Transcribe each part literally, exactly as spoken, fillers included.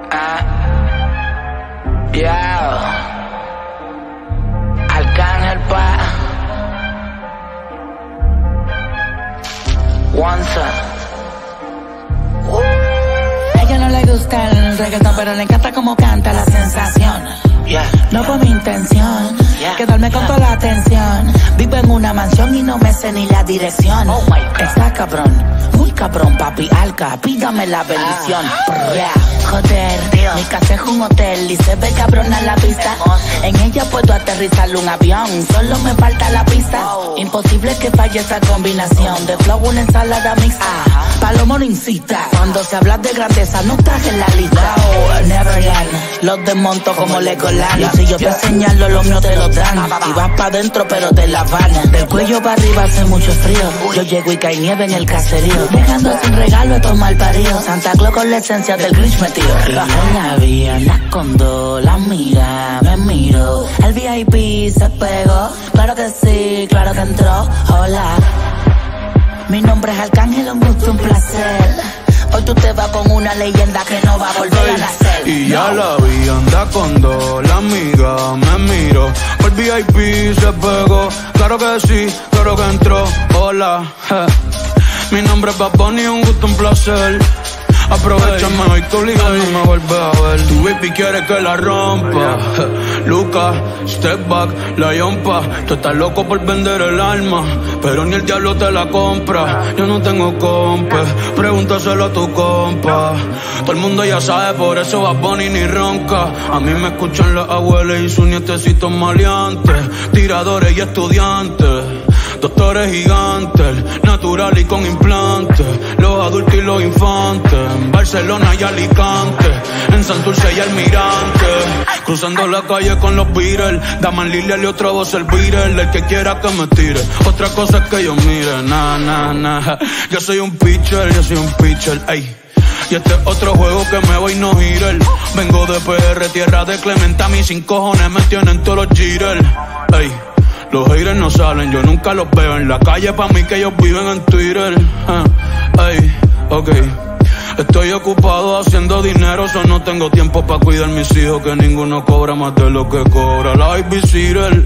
Ah, yeah. Arcángel pa. Once. A ella no le gusta el reggaetón, pero le encanta como canta, la sensación. Yeah, no por mi intención, yeah, quedarme con yeah. toda la atención. Vivo en una mansión y no me sé ni la dirección. Oh my God. Está cabrón, muy cabrón, papi, alca, pídame la bendición. Ah. Yeah. Joder, Dios. Mi casa es un hotel y se ve cabrona la vista. En ella puedo aterrizar un avión, solo me falta la pista. Oh. Imposible que falle esa combinación de flow, una ensalada mixta. Uh-huh. Palomo no incita, cuando se habla de grandeza no estás en la lista. Oh, Neverland, los desmonto como Legoland. Y si yo te señalo, los míos te lo dan. Y vas pa' dentro pero te la van. Del cuello para arriba hace mucho frío. Yo llego y cae nieve en el caserío, dejando sin regalo a tomar parido. Santa Claus con la esencia del Grinch metido. Y yo la vi, anda con dos, la mira, me miro. El V I P se pegó, claro que sí, claro que entró. Hola, mi nombre es Arcángel, un gusto, un placer. Hoy tú te vas con una leyenda que no va a volver a nacer. Y ya la vi, anda con dos, la amiga me miro. El V I P se pegó, claro que sí, claro que entró. Hola, je. Mi nombre es Bad Bunny, un gusto, un placer. Aprovechame hoy que obligado no me vuelve a ver. Tu baby quiere que la rompa. Luca, step back, la yompa. Tú estás loco por vender el alma, pero ni el diablo te la compra. Yo no tengo compa, pregúntaselo a tu compa. Todo el mundo ya sabe, por eso Bad Bunny ni ronca. A mí me escuchan las abuelas y sus nietecitos maleantes, tiradores y estudiantes, doctores gigantes, natural y con implantes, los adultos y los infantes, en Barcelona y Alicante, en Santurce y Almirante, cruzando la calle con los Beatles, Daman Lilial y otra voz el Beatle, el que quiera que me tire, otra cosa es que yo mire, na, na, na, yo soy un pitcher, yo soy un pitcher, ey. Y este es otro juego que me voy no girar. Vengo de P R, tierra de Clemente, a mí sin cojones me tienen todos los jitters, ey. Los haters no salen, yo nunca los veo en la calle, pa' mí que ellos viven en Twitter. Uh, ey, ok. Estoy ocupado haciendo dinero, so no tengo tiempo pa' cuidar mis hijos, que ninguno cobra más de lo que cobra la babysitter.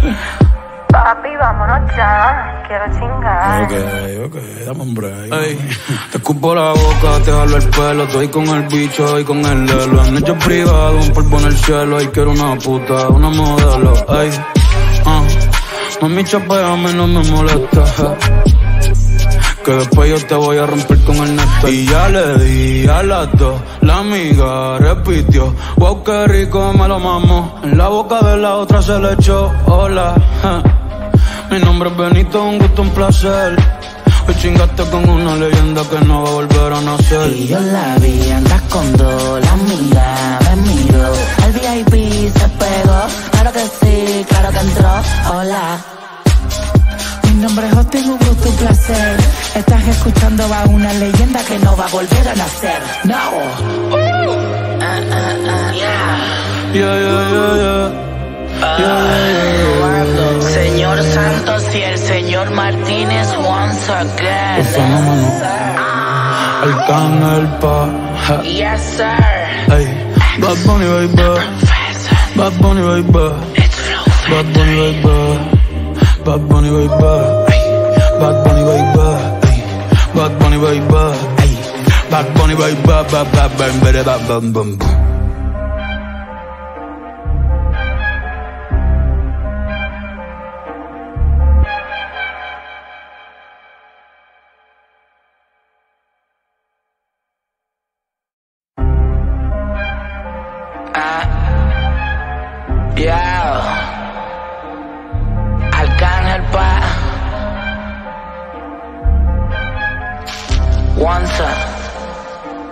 Papi, vámonos ya, quiero chingar. Ok, ok, dame un break. Ey, te escupo la boca, te jalo el pelo, estoy con el bicho y con el lelo. En hecho privado, un polvo en el cielo, y quiero una puta, una modelo. Ey, uh, mami, chapeame, no me molesta, que después yo te voy a romper con el neto. Y ya le di a las dos, la amiga repitió, wow, qué rico me lo mamo. En la boca de la otra se le echó, hola, ja. Mi nombre es Benito, un gusto, un placer. Hoy chingaste con una leyenda que no va a volver a nacer. Y yo la vi, andas con dos, la amiga me miro. El V I P se pegó, claro que sí, claro que entró. Hola, mi nombre es Justin, un gusto, un placer. Estás escuchando a una leyenda que no va a volver a nacer. No. Uh, uh, uh, yeah. Yeah, yeah, yeah, yeah. Uh, Yeah, yeah, yeah. Señor Santos y el señor Martínez once again. El fenómeno, Arcángel pa, ja. Yes, sir. Ey, Bad Bunny baby, Professor. Bad Bunny baby, It's Flow. Bad Bunny baby, Bad Bunny baby, Bad Bunny baby, Bad Bunny baby, Bad Bunny baby, Bad Bunny baby, Bad Bunny baby. Yeah. Arcángel pa. Once.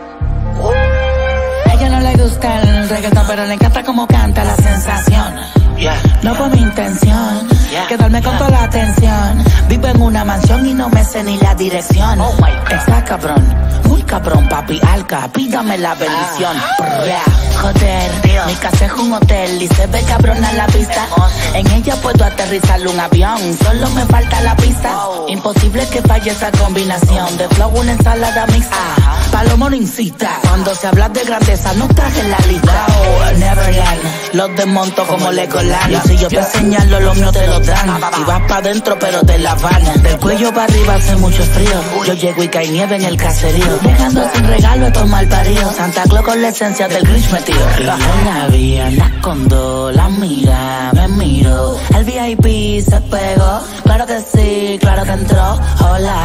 A ella no le gusta el reggaetón, pero le encanta como canta, la sensación. Yeah. No fue mi intención yeah. quedarme con toda la atención. Vivo en una mansión y no me sé ni la dirección. Oh my God. Está cabrón, muy cabrón, papi alca, pídame la bendición. Ah. Yeah. Joder, Dios. Mi casa es un hotel y se ve cabrona la vista. En ella puedo aterrizar un avión, solo me falta la pista. Oh. Imposible que falle esa combinación de flow, una ensalada mixta. Palomo no incita, cuando se habla de grandeza no estás en la lista. Oh, Neverland, los desmonto como Legoland. Yeah. Si yo te señalo, los míos te lo dan. Y vas pa' dentro pero te la van. Del cuello para arriba hace mucho frío. Yo llego y cae nieve en el caserío, dejando sin regalo estos malparidos. Santa Claus con la esencia del Grinch metido. Y en la vía anda con dos, la mira, me miro. El V I P se pegó, claro que sí, claro que entró. Hola,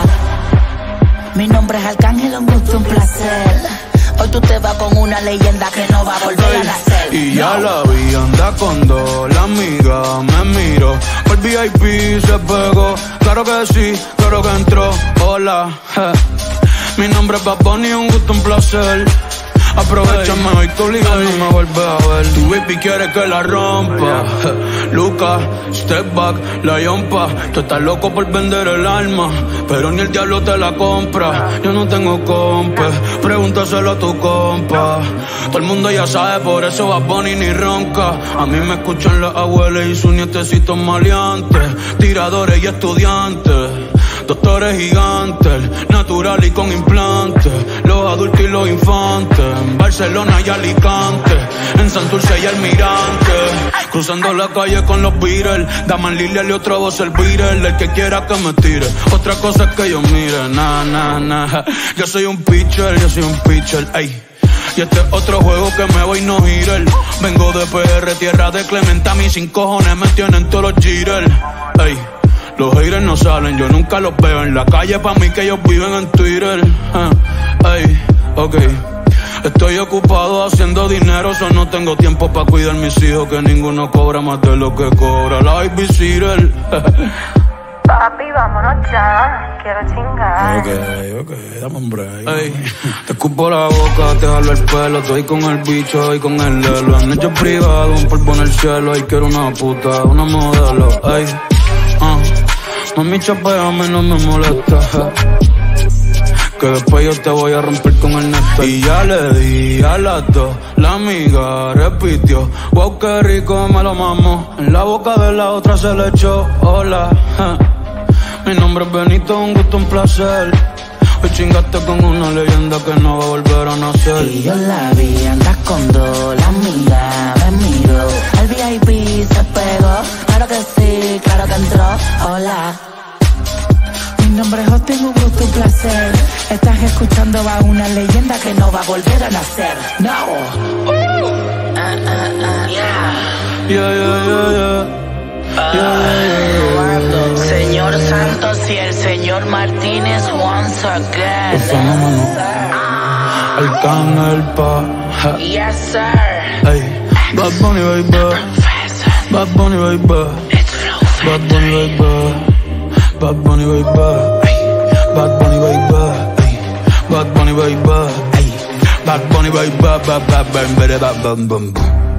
mi nombre es Arcángel, un gusto, un placer. Hoy tú te vas con una leyenda que no va a volver hey, a nacer. Y ya no. La vi, anda con dos, la amiga me miro. El V I P se pegó, claro que sí, claro que entró. Hola, je. Mi nombre es Bad Bunny, un gusto, un placer. Aprovechame hoy que obligado no me vuelves a ver. Tu baby quiere que la rompa. Luca, step back, la yompa. Tú estás loco por vender el alma, pero ni el diablo te la compra. Yo no tengo compa, pregúntaselo a tu compa. Todo el mundo ya sabe, por eso Bad Bunny ni ronca. A mí me escuchan las abuelas y sus nietecitos maleantes, tiradores y estudiantes, doctores gigantes, natural y con implantes, los adultos y los infantes, en Barcelona y Alicante, en Santurce y Almirante, cruzando la calle con los Beatles, Daman Lilial y otra voz el Beatle, el que quiera que me tire, otra cosa es que yo mire, na, na, na, yo soy un pitcher, yo soy un pitcher, ey. Y este es otro juego que me voy no girar. Vengo de P R, tierra de Clemente, a mí sin cojones me tienen todos los jitters, ey. Los haters no salen, yo nunca los veo en la calle, pa' mí que ellos viven en Twitter. Uh, ey, ok. Estoy ocupado haciendo dinero, so no tengo tiempo pa' cuidar mis hijos, que ninguno cobra más de lo que cobra la babysitter. Papi, vámonos ya, quiero chingar. Ok, ok, dame un break. Ey, te escupo la boca, te jalo el pelo, estoy con el bicho y con el lelo. Han hecho privado, un polvo en el cielo, y quiero una puta, una modelo, ey. Uh, mami, chapeame, no me molesta, que después yo te voy a romper con el neto. Y ya le di a las dos, la amiga repitió, wow, qué rico me lo mamo. En la boca de la otra se le echó, hola, ja. Mi nombre es Benito, un gusto, un placer. Hoy chingaste con una leyenda que no va a volver a nacer. Y yo la vi, andas con dos, la amiga me miro. El V I P se pegó, claro que sí, claro que entró, hola. Mi nombre es Justin, un gusto, un placer. Estás escuchando a una leyenda que no va a volver a nacer. No. Uh. Uh, uh, uh, yeah. Yeah, yeah, yeah, yeah. Uh, yeah, yeah. Señor Santos y el señor Martínez once again. Los fenómenos. Arcángel pa. Yes, sir. Hey. Bad Bunny, baby. Bad Bunny, baby. Bad Bunny, baby. Bad Bunny, baby. Bad Bunny, baby. Bad Bunny, baby. Bad Bunny, baby. Bad Bad Bad Bad Bad Bad Bad.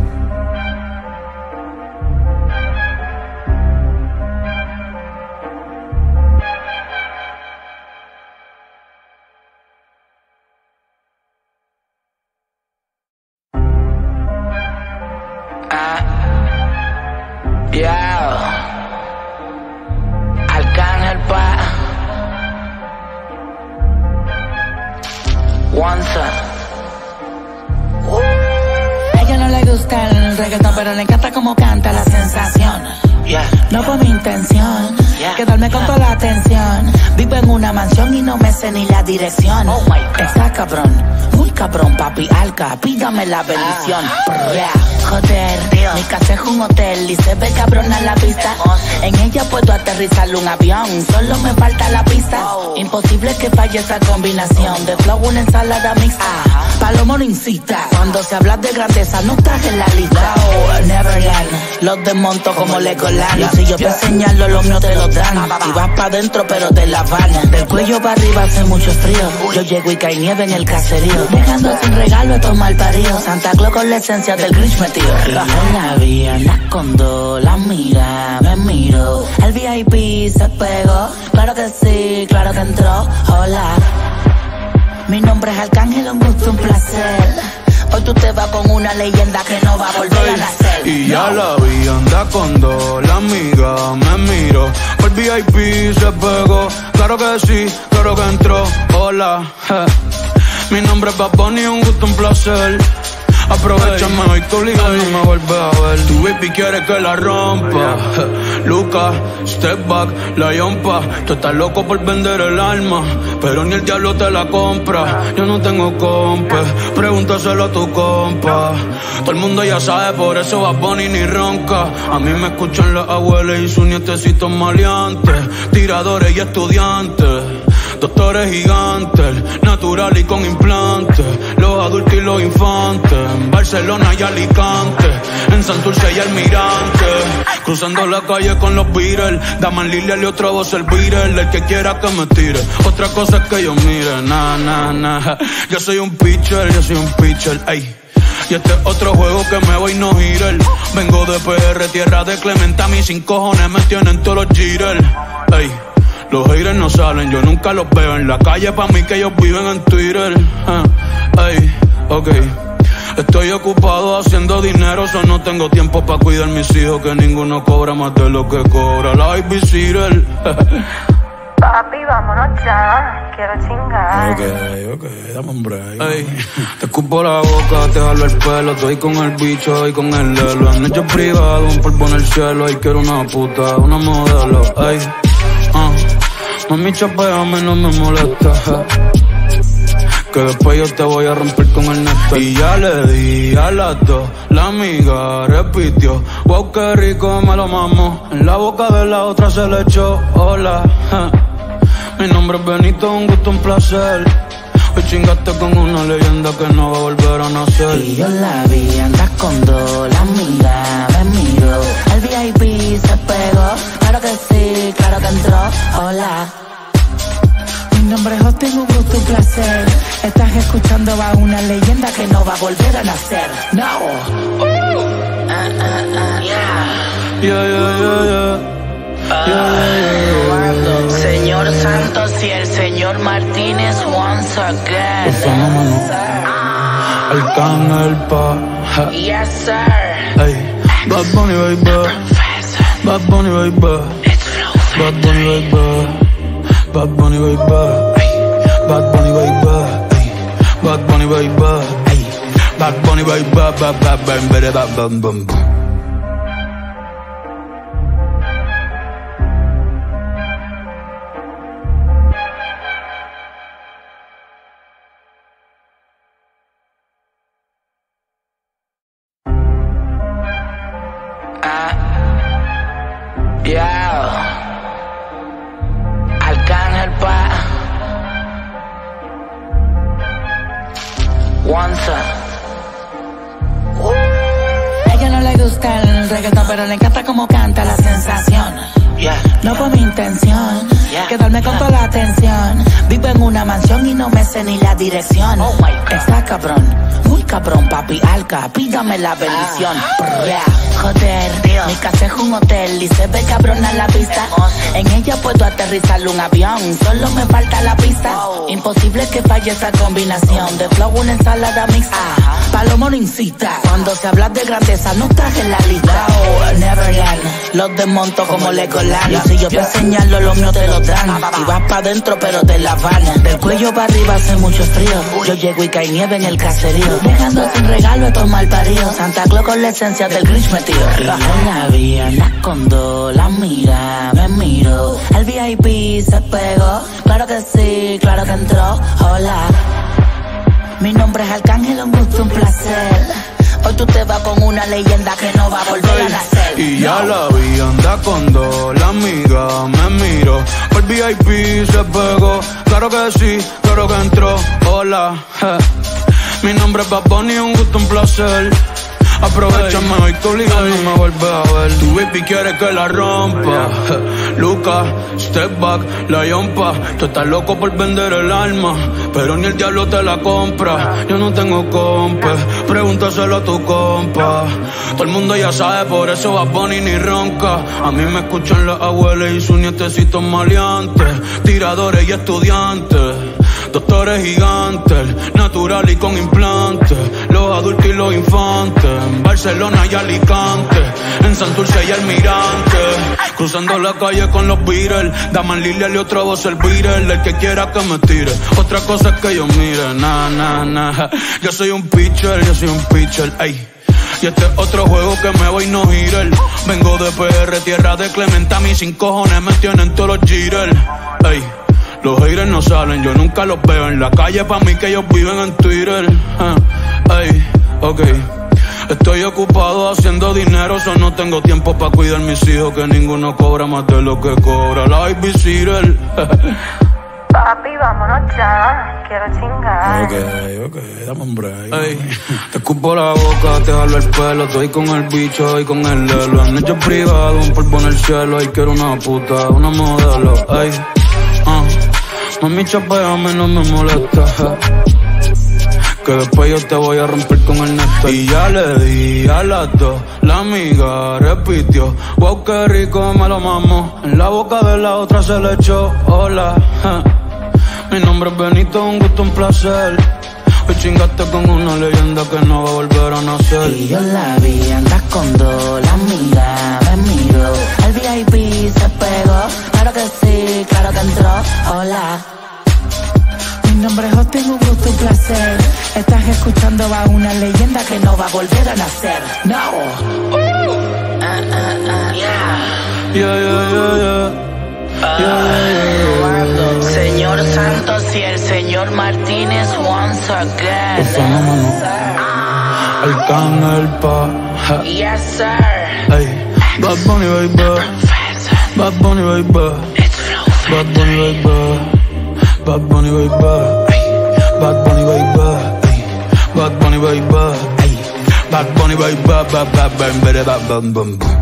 A ella no le gusta el reggaetón, pero le encanta como canta, la sensación. Yeah. No fue mi intención yeah. quedarme con toda la atención. Vivo en una mansión y no me sé ni la dirección. Oh my God. Está cabrón, muy cabrón, papi alca, pídame la bendición. Ah. Yeah. Joder, Dios. Mi casa es un hotel y se ve cabrona la vista. En ella puedo aterrizar un avión, solo me falta la pista. Oh. Imposible que falle esa combinación de flow, una ensalada mixta. Palomo no incita. Cuando se habla de grandeza no estás en la lista. Oh, Neverland, los desmonto como Legoland. Y si yo te señalo, los míos te lo dan. Y vas pa' dentro pero te la van. Del cuello para arriba hace mucho frío. Yo llego y cae nieve en el caserío. Dejando sin regalo a estos malparidos. Santa Claus con la esencia del Grinch metido. En la vía andas con dos, la mira, me miro. El V I P se pegó. Claro que sí, claro que entró. Hola. Mi nombre es Arcángel, un gusto, un placer. Hoy tú te vas con una leyenda que no va a volver a nacer. Y ya la vi, anda con dos, la amiga me miro. El V I P se pegó, claro que sí, claro que entró. Hola, je. Mi nombre es Bad Bunny, un gusto, un placer. Aprovechame hoy que obligado no me vuelves a ver. Tu baby quiere que la rompa. Lucas, step back, la yompa. Tú estás loco por vender el alma, pero ni el diablo te la compra. Yo no tengo compa, pregúntaselo a tu compa. Todo el mundo ya sabe, por eso Bad Bunny ni ronca. A mí me escuchan las abuelas y sus nietecitos maleantes, tiradores y estudiantes, doctores gigantes, natural y con implantes, los adultos y los infantes, en Barcelona y Alicante, en Santurce y Almirante, cruzando la calle con los Beatles, Daman Lilia y otra voz el Beatle, el que quiera que me tire, otra cosa es que yo mire, na, na, na, yo soy un pitcher, yo soy un pitcher, ey. Y este es otro juego que me voy no girar. Vengo de P R, tierra de Clementa, mis sin cojones me tienen todos los jitters, ey. Los haters no salen, yo nunca los veo en la calle, pa' mí que ellos viven en Twitter. Uh, ey, ok. Estoy ocupado haciendo dinero, so no tengo tiempo pa' cuidar mis hijos, que ninguno cobra más de lo que cobra la babysitter. Papi, vámonos ya, quiero chingar. Ok, ok, dame un break. Ey, te escupo la boca, te jalo el pelo, estoy con el bicho y con el lelo. Han hecho privado, un polvo en el cielo, y quiero una puta, una modelo, ey. Uh, mami, chapeame, no me molesta, que después yo te voy a romper con el néctar. Y ya le di a las dos, la amiga repitió, wow, qué rico me lo mamo. En la boca de la otra se le echó, hola, ja. Mi nombre es Benito, un gusto, un placer. Hoy chingaste con una leyenda que no va a volver a nacer. Y yo la vi, andas con dos, la amiga me miro. El V I P se pegó, claro que sí, claro que entró, hola. Mi nombre es Justin, un gusto, un placer. Estás escuchando a una leyenda que no va a volver a nacer. No. Uh, uh, uh, yeah. Yeah, yeah, yeah, yeah. Uh, yeah, yeah, yeah. Señor Santos y el señor Martínez once again. El fenómeno, Arcángel pa. Yes, sir. Hey, Bad Bunny, baby. Bad Bunny, baby. Bad Bunny, baby. Bad Bunny, baby. Bad Bunny, baby. Bad Bunny, baby. Bad Bunny, baby. Bad, bad, bad, bad, bad, bad, bad, bad. Yeah, Arcángel pa once. A ella no le gusta el reggaetón, pero le encanta como canta la sensación. Yeah. No fue mi intención, Yeah. quedarme con toda la atención. Vivo en una mansión y no me sé ni la dirección. Oh my God. Está cabrón, muy cabrón, papi Alca, pídame la bendición. Ah. Yeah. Joder, Dios. mi casa es un hotel y se ve cabrona la pista. En ella puedo aterrizar un avión, solo me falta la pista. Oh. Imposible que falle esa combinación de flow, una ensalada mixta. Ajá. Palomo no incita, cuando se habla de grandeza no estás en la lista. Oh, Neverland, los desmonto como Legoland. Y si yo te señalo, los míos te lo dan. Y vas pa' dentro pero te la van. Del cuello para arriba hace mucho frío. Yo llego y cae nieve en el caserío. Dejando sin regalo a estos malparidos. Santa Claus con la esencia del Grinch metido. En la vía andas con dos, la mira, me miro. El V I P se pegó, claro que sí, claro que entró, hola. Mi nombre es Arcángel, un gusto, un placer. Hoy tú te vas con una leyenda que no va a volver a nacer. Y ya la vi, anda con dos, la amiga me miro. El V I P se pegó, claro que sí, claro que entró, hola, je. Mi nombre es Bad Bunny, un gusto, un placer. Aprovechame hoy que obligado no me vuelves a ver. Tu baby quiere que la rompa. Luca, step back, la yompa. Tú estás loco por vender el alma, pero ni el diablo te la compra. Yo no tengo compa, pregúntaselo a tu compa. Todo el mundo ya sabe, por eso Bad Bunny ni ronca. A mí me escuchan las abuelas y sus nietecitos maleantes, tiradores y estudiantes, doctores gigantes, natural y con implantes, los adultos y los infantes, en Barcelona y Alicante, en Santurce y Almirante, cruzando la calle con los Beatles, Daman Lilia y otra voz el Beatle, el que quiera que me tire, otra cosa es que yo mire, na, na, na, yo soy un pitcher, yo soy un pitcher, ey. Y este es otro juego que me voy no girar. Vengo de P R, tierra de Clementa, mis sin cojones me tienen todos los jitters, ey. Los haters no salen, yo nunca los veo en la calle, pa' mí que ellos viven en Twitter. Uh, ey, ok. Estoy ocupado haciendo dinero, so no tengo tiempo pa' cuidar mis hijos, que ninguno cobra más de lo que cobra la babysitter. Papi, vámonos ya, quiero chingar. Ok, ok, dame un break. Ey, te escupo la boca, te jalo el pelo, estoy con el bicho y con el lelo. En hecho privado, un polvo en el cielo, y quiero una puta, una modelo. Ey, uh. Mami, chapeame, no me molesta, que después yo te voy a romper con el neto. Y ya le di a las dos, la amiga repitió, wow, qué rico me lo mamo. En la boca de la otra se le echó, hola, ja. Mi nombre es Benito, un gusto, un placer. Hoy chingaste con una leyenda que no va a volver a nacer. Y yo la vi, andas con dos, la amiga me miró, el V I P se pegó, claro que sí, claro que entró, hola. Mi nombre es Hosting, un gusto, un placer. Estás escuchando a una leyenda que no va a volver a nacer. No. Uh, uh, uh, yeah, yeah, yeah, yeah. Uh, yeah, yeah. Señor Santos y el señor Martínez once again. Arcángel pa. Yes, sir. Hey, Bad Bunny, baby. Bad Bunny, baby. Bad Bunny, baby. Bad Bunny, baby. Bad Bunny, baby. Bad Bunny, baby. Bad Bunny, baby. Bad Bad Bad Bad Bad Bad Bad.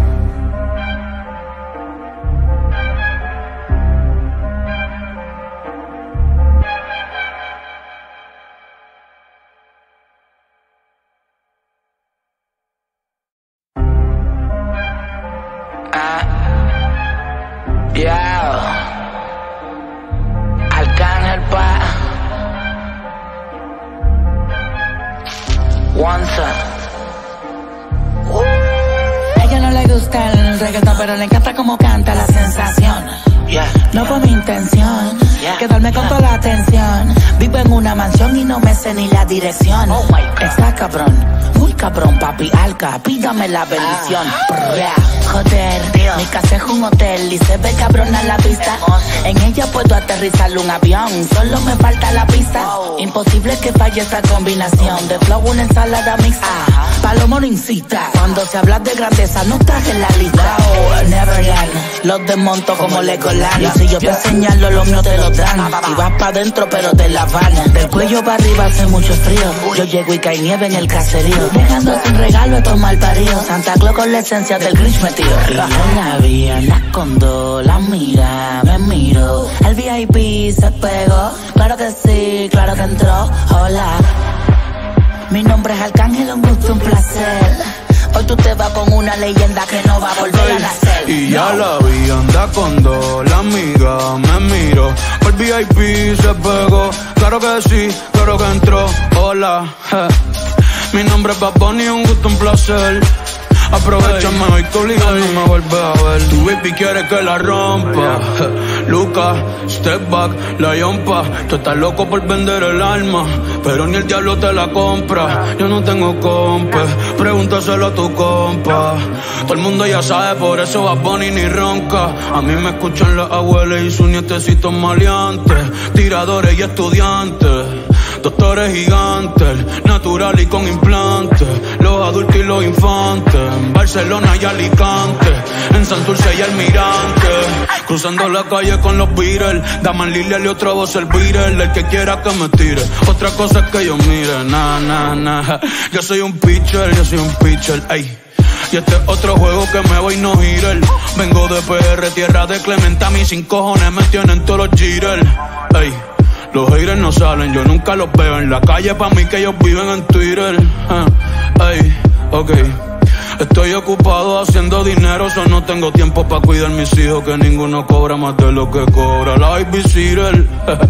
Pero le encanta como canta, la sensación. Yeah, no fue mi intención, yeah, quedarme con toda la atención. Vivo en una mansión y no me sé ni la dirección. Oh my God. Está cabrón, muy cabrón, papi Alca, pídame la bendición. Ah. Yeah, joder, Dios. Mi casa es un hotel y se ve cabrona la pista. En ella puedo aterrizar un avión, solo me falta la pista. Oh. Imposible que falle esta combinación de flow, una ensalada mixta. Ah. Palomo no incita, cuando se habla de grandeza no estás en la lista. Oh, Neverland, los desmonto como Legoland. Y si yo te enseñarlo, los míos te lo dan. Y vas pa' dentro pero te la van. Del cuello para arriba hace mucho frío. Yo llego y cae nieve en el caserío, dejando sin regalo estos mal paridos. Santa Claus con la esencia del Grinch metido. Y yo la vi, anda con dos, la mira, me miro. El V I P se pegó, claro que sí, claro que entró, hola. Mi nombre es Arcángel, un gusto, un placer. Hoy tú te vas con una leyenda que no va a volver a nacer. Y ya la vi, anda con dos, la amiga me miró, el V I P se pegó, claro que sí, claro que entró, hola, ja. Mi nombre es Bad Bunny, un gusto, un placer. Aprovechame hoy que obligado no me vuelves a ver. Tu baby quiere que la rompa. Luca, step back, la yompa. Tú estás loco por vender el alma, pero ni el diablo te la compra. Yo no tengo compa, pregúntaselo a tu compa. Todo el mundo ya sabe, por eso Bad Bunny ni ronca. A mí me escuchan las abuelas y sus nietecitos maleantes, tiradores y estudiantes, doctores gigantes, natural y con implantes. Los adultos y los infantes. En Barcelona y Alicante. En Santurce y Almirante. Cruzando la calle con los Beatles. Daman Lilia y otra voz el Beatle. El que quiera que me tire. Otra cosa es que yo mire. Nah, nah, nah. Yo soy un pitcher, yo soy un pitcher. Ey. Y este es otro juego que me voy no girar. Vengo de P R, tierra de Clementa. Mis cinco cojones me tienen todos los jitters. Ey. Los haters no salen, yo nunca los veo en la calle, pa' mí que ellos viven en Twitter. Uh, ey, ok. Estoy ocupado haciendo dinero, so no tengo tiempo pa' cuidar mis hijos, que ninguno cobra más de lo que cobra la babysitter.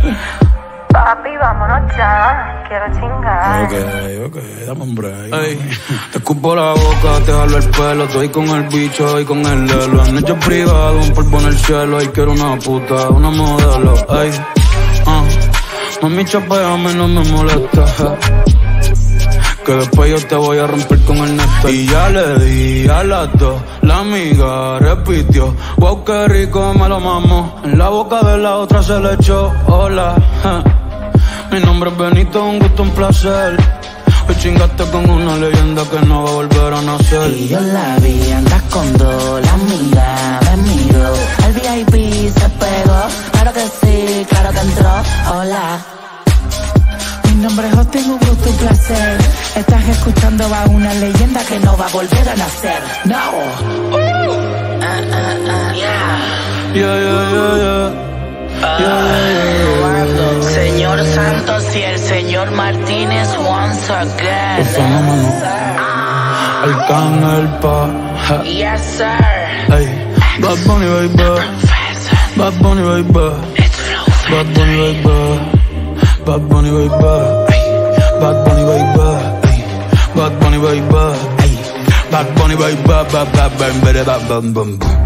Papi, vámonos ya, quiero chingar. Ok, ok, dame un break. Ey, te escupo la boca, te jalo el pelo, estoy con el bicho y con el lelo. En hecho privado, un polvo en el cielo, y quiero una puta, una modelo. Ey, uh. Mami, chapeame, no me molesta, que después yo te voy a romper con el neto. Y ya le di a las dos, la amiga repitió, wow, qué rico me lo mamo. En la boca de la otra se le echó, hola, ja. Mi nombre es Benito, un gusto, un placer. Hoy chingaste con una leyenda que no va a volver a nacer. Y yo la vi, andas con dos, la amiga me miró. El V I P se pegó, claro que sí, claro que entró, hola. Mi nombre es Justin, un gusto, un placer. Estás escuchando a una leyenda que no va a volver a nacer. No. Uh, uh, uh, yeah. Yeah, yeah, yeah, yeah. Uh, yeah, yeah, yeah. Señor Santos y el señor Martínez once again. Yes, ah. Arcángel pa. Yes, sir. Hey. Bad Bunny, baby. Bad Bunny, baby. Bad Bunny, baby. Bad Bunny, baby. Bad Bunny, baby. Bad Bunny, baby. Bad Bunny, baby. Bad Bad Bad Bad Bad Bad Bad Bad.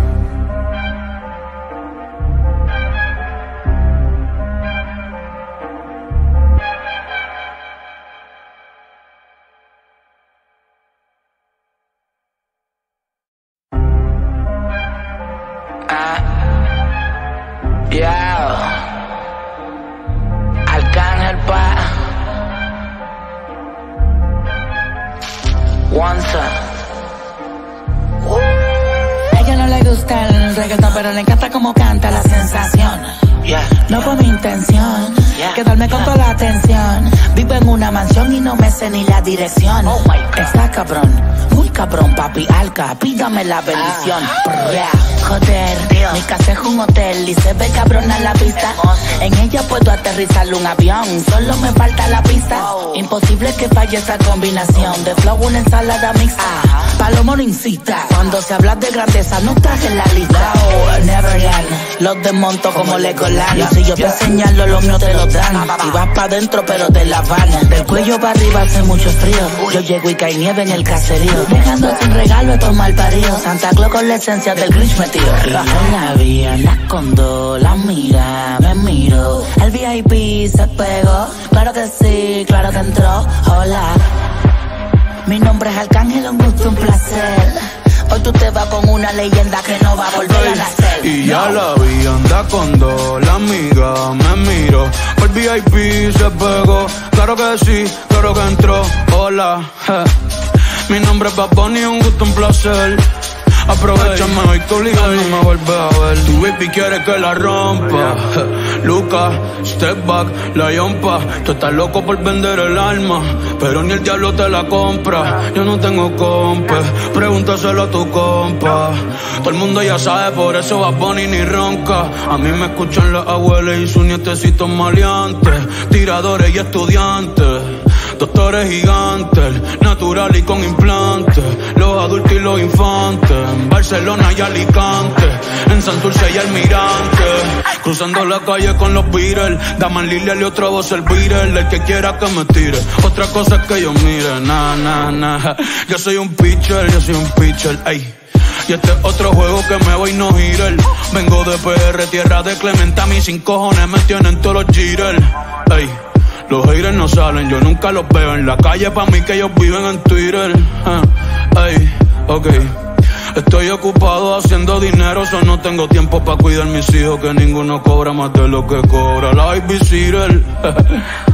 Pero le encanta como canta la sensación. Yeah, no yeah. Por mi intención, yeah, quedarme con yeah. toda la atención. Vivo en una mansión y no me sé ni la dirección. Oh my God. Está cabrón, muy cabrón, papi alca, pídame la bendición. Ah. Yeah. Joder, Dios. Mi casa es un hotel y se ve cabrona la vista. En ella puedo aterrizar un avión, solo me falta la pista. Oh. Imposible que falle esa combinación de flow, una ensalada mixta. Ah. Palomo no incita, cuando se habla de grandeza no estás en la lista. Oh, Neverland, los desmonto como Legoland. Y si yo te señalo, los míos te lo dan. Y vas pa' dentro pero te la van. Del cuello para arriba hace mucho frío. Yo llego y cae nieve en el caserío, dejando sin regalo estos malparidos. Santa Claus con la esencia del Grinch metido. Y yo la vi, andas con dos, la mira, me miro. El V I P se pegó, claro que sí, claro que entró, hola. Mi nombre es Arcángel, un gusto, un placer. Hoy tú te vas con una leyenda que no va a volver a nacer. Y ya la vi, anda con dos, la amiga me miró. El V I P se pegó, claro que sí, claro que entró, hola. Mi nombre es Bad Bunny, un gusto, un placer. Aprovechame hoy que obligado no me vuelve a ver. Tu baby quiere que la rompa. Luca, step back, la yompa. Tú estás loco por vender el alma, pero ni el diablo te la compra. Yo no tengo compa, pregúntaselo a tu compa. Todo el mundo ya sabe, por eso Bad Bunny ni ronca. A mí me escuchan las abuelas y sus nietecitos maleantes, tiradores y estudiantes, doctores gigantes, natural y con implantes, los adultos y los infantes. En Barcelona y Alicante, en Santurce y Almirante. Cruzando la calle con los Beatles, Daman Lilia y otra voz el Beatle. El que quiera que me tire, otra cosa es que yo mire. Nah, nah, nah. Yo soy un pitcher, yo soy un pitcher, ey. Y este es otro juego que me voy no girar. Vengo de P R, tierra de Clementa. Mis cinco cojones me tienen todos los jitters, ey. Los haters no salen, yo nunca los veo en la calle, pa' mí que ellos viven en Twitter. Uh, ey, ok. Estoy ocupado haciendo dinero, so no tengo tiempo pa' cuidar mis hijos, que ninguno cobra más de lo que cobra la babysitter.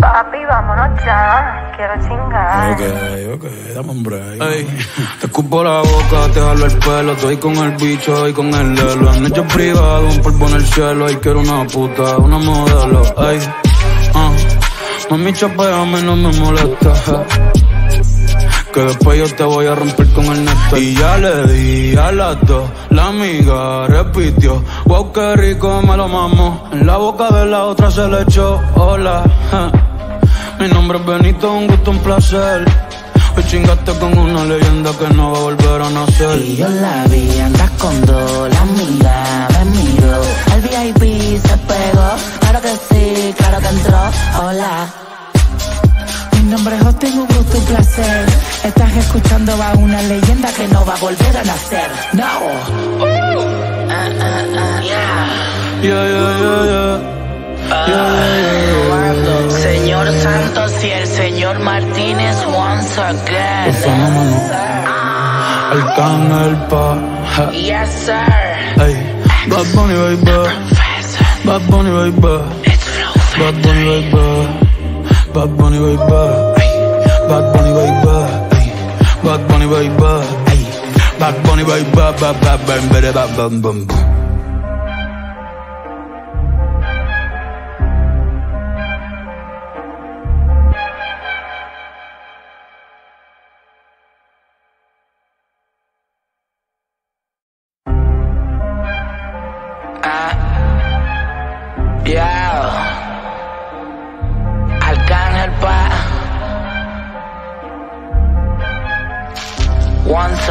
Papi, vámonos ya, quiero chingar. Ok, ok, dame un break. Ey, te escupo la boca, te jalo el pelo. Estoy con el bicho y con el lelo. Han hecho privado, un polvo en el cielo. Y quiero una puta, una modelo. Ey, ah, mami, chapeame, no me molesta. Que después yo te voy a romper con el neto. Y ya le di a las dos, la amiga repitió. Wow, qué rico me lo mamo. En la boca de la otra se le echó. Hola, ja. Mi nombre es Benito, un gusto, un placer. Hoy chingaste con una leyenda que no va a volver a nacer. Y yo la vi, andas con dos, la amiga me miró. El V I P se pegó, claro que sí, claro que entró. Hola. Mi nombre es Austin, un gusto, un placer. Estás escuchando a una leyenda que no va a volver a nacer. No. Uh. Uh, uh, uh, yeah. Yeah, yeah, yeah, yeah. Uh, yeah, yeah. Señor Santos y el señor Martínez once again. El fenómeno. Arcángel pa. Yes, sir. Ey, Bad Bunny, baby. Bad Bunny, baby. Bad Bunny, baby. Bad Bunny, baby. Bad Bunny, baby. Bad Bunny, baby. Bad Bunny, baby. Bad Bad Bad Bad Bad Bad Bad. Arcángel pa. Once.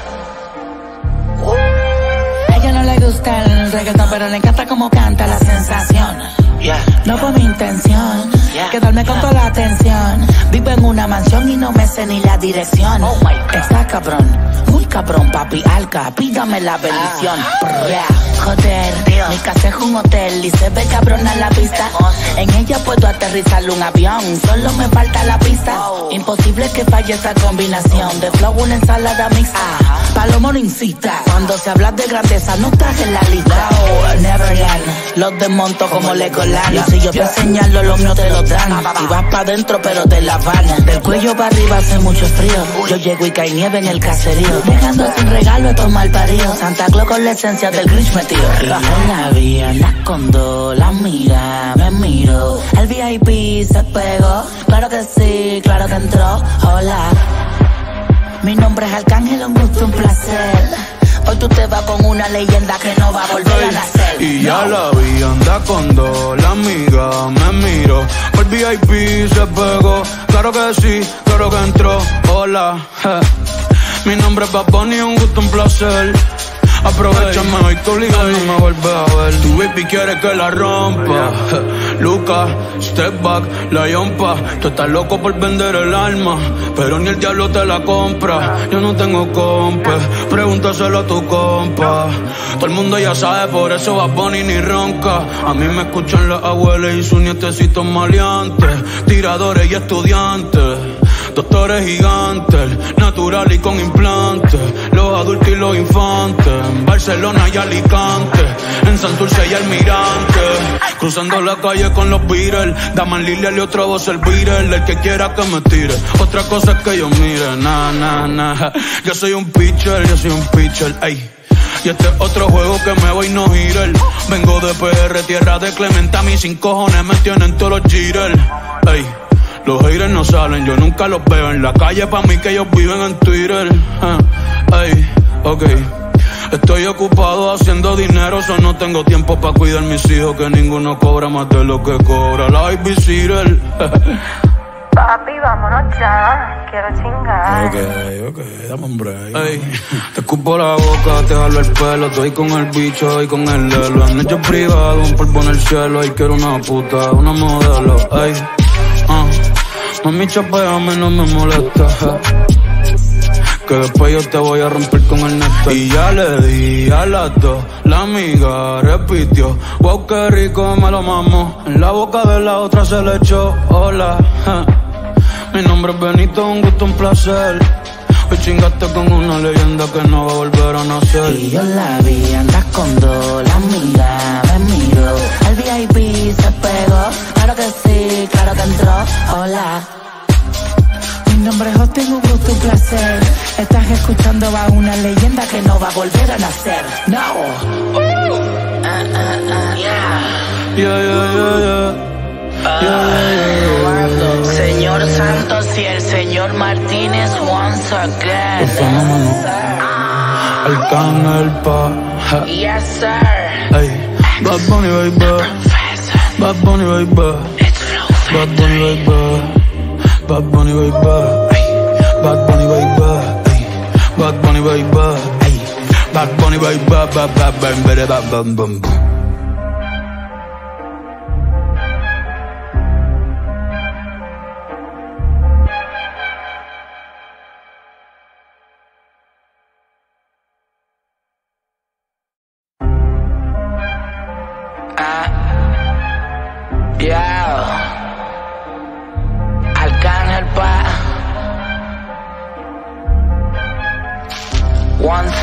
A ella no le gusta el reggaetón, pero le encanta como canta la sensación. Yeah. No fue mi intención Yeah. quedarme con toda la atención. Vivo en una mansión y no me sé ni la dirección. Oh my God. Está cabrón, muy cabrón, papi Alca, pídame la bendición. Ah. Joder, mi casa es un hotel y se ve cabrona la vista. En ella puedo aterrizar un avión, solo me falta la pista. Oh. Imposible que falle esa combinación de flow, una ensalada mixta. Palomo no incita, cuando se habla de grandeza no estás en la lista. No. Neverland, los desmonto como Legoland. Y si yo te señalo, los míos te lo dan. Y vas pa' dentro pero te la van. Del cuello para arriba hace mucho frío. Yo llego y cae nieve en el caserío, dejando sin regalo estos malparidos. Santa Claus con la esencia del Grinch metido. Y yo la vi, andas con dos, la amiga me miró. El V I P se pegó, claro que sí, claro que entró. Hola, mi nombre es Arcángel, un gusto, un placer. Hoy tú te vas con una leyenda que no va a volver a nacer. Y ya la vi, anda con dos, la amiga me miró. El V I P se pegó, claro que sí, claro que entró. Hola, ja. Mi nombre es Bad Bunny, un gusto, un placer. Aprovechame hoy que obligado no me vuelve a ver. Tu baby quiere que la rompa. Luca, step back, la yompa. Tú estás loco por vender el alma, pero ni el diablo te la compra. Yo no tengo compa, pregúntaselo a tu compa. Todo el mundo ya sabe, por eso Bad Bunny ni ronca. A mí me escuchan las abuelas y sus nietecitos maleantes, tiradores y estudiantes, doctores gigantes, natural y con implantes, los adultos y los infantes, en Barcelona y Alicante, en Santurce y Almirante, cruzando la calle con los Beatles, Daman Lilia y otro voz el Beatle, el que quiera que me tire, otra cosa es que yo mire, na, na, na, yo soy un pitcher, yo soy un pitcher, ey. Y este es otro juego que me voy no girar. Vengo de P R, tierra de Clemente, a mí sin cojones me tienen todos los jitters, ey. Los haters no salen, yo nunca los veo en la calle, pa' mí que ellos viven en Twitter. Uh, ey, ok. Estoy ocupado haciendo dinero, so no tengo tiempo pa' cuidar mis hijos, que ninguno cobra más de lo que cobra la babysitter. Papi, vámonos ya, quiero chingar. Ok, ok, dame un break. Ey, te escupo la boca, te jalo el pelo. Estoy con el bicho y con el lelo. Han hecho privado, un polvo en el cielo. Y quiero una puta, una modelo. Ey, ah, mami, chapeame, no me molesta. Que después yo te voy a romper con el neto. Y ya le di a las dos, la amiga repitió. Wow, qué rico me lo mamo. En la boca de la otra se le echó. Hola, ja. Mi nombre es Benito, un gusto, un placer. Hoy chingaste con una leyenda que no va a volver a nacer. Y yo la vi, andas con dos, la amiga me miró. miró. El V I P se pegó. Claro que sí, claro que entró. Hola. Mi nombre es Austin, un gusto, un placer. Estás escuchando a una leyenda que no va a volver a nacer. No. Uh, uh, uh, yeah. Yeah, yeah, yeah, yeah. Uh, yeah, yeah, yeah. Señor Santos y el señor Martínez once again. Los fenómenos. Arcángel pa. Yes, sir. Hey. Bad Bunny, baby. Bad Bunny, baby. Bad Bunny, baby. Bad Bunny, baby. Bad Bunny, baby. Bad Bunny, baby. Bad Bunny, baby. Bad Bad Bad Bad Bad Bad Bad. Yeah. Arcángel pa. Once.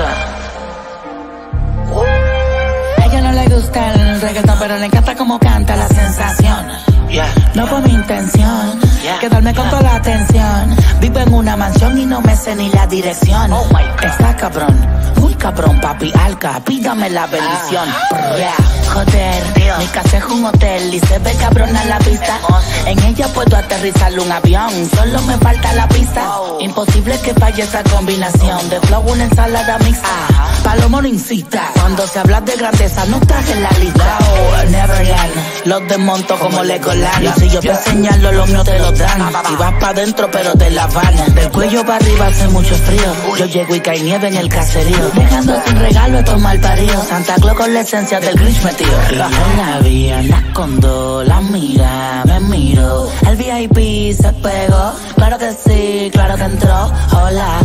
A ella no le gusta el reggaetón, pero le encanta como canta la sensación. Yeah. No fue mi intención, yeah, quedarme yeah. con toda la atención. Vivo en una mansión y no me sé ni la dirección. Oh my God. Está cabrón, muy cabrón, papi Alca, pídame la bendición. Ah. Yeah. Joder, Dios. Mi casa es un hotel y se ve cabrona la vista. En ella puedo aterrizar un avión, solo me falta la pista. Oh. Imposible que falle esa combinación de flow, una ensalada mixta. Ah. Palomo no incita, cuando se habla de grandeza no estás en la lista. Oh, Neverland, los desmonto como Legoland. Y si yo te señalo, lo mío te lo dan. Y vas pa' dentro, pero te la van. Del cuello para arriba hace mucho frío. Yo llego y cae nieve en el caserío, dejando sin regalo estos mal paridos. Santa Claus con la esencia del Grinch metido. En la vía, la escondo, la mira, me miro. El V I P se pegó. Claro que sí, claro que entró. Hola.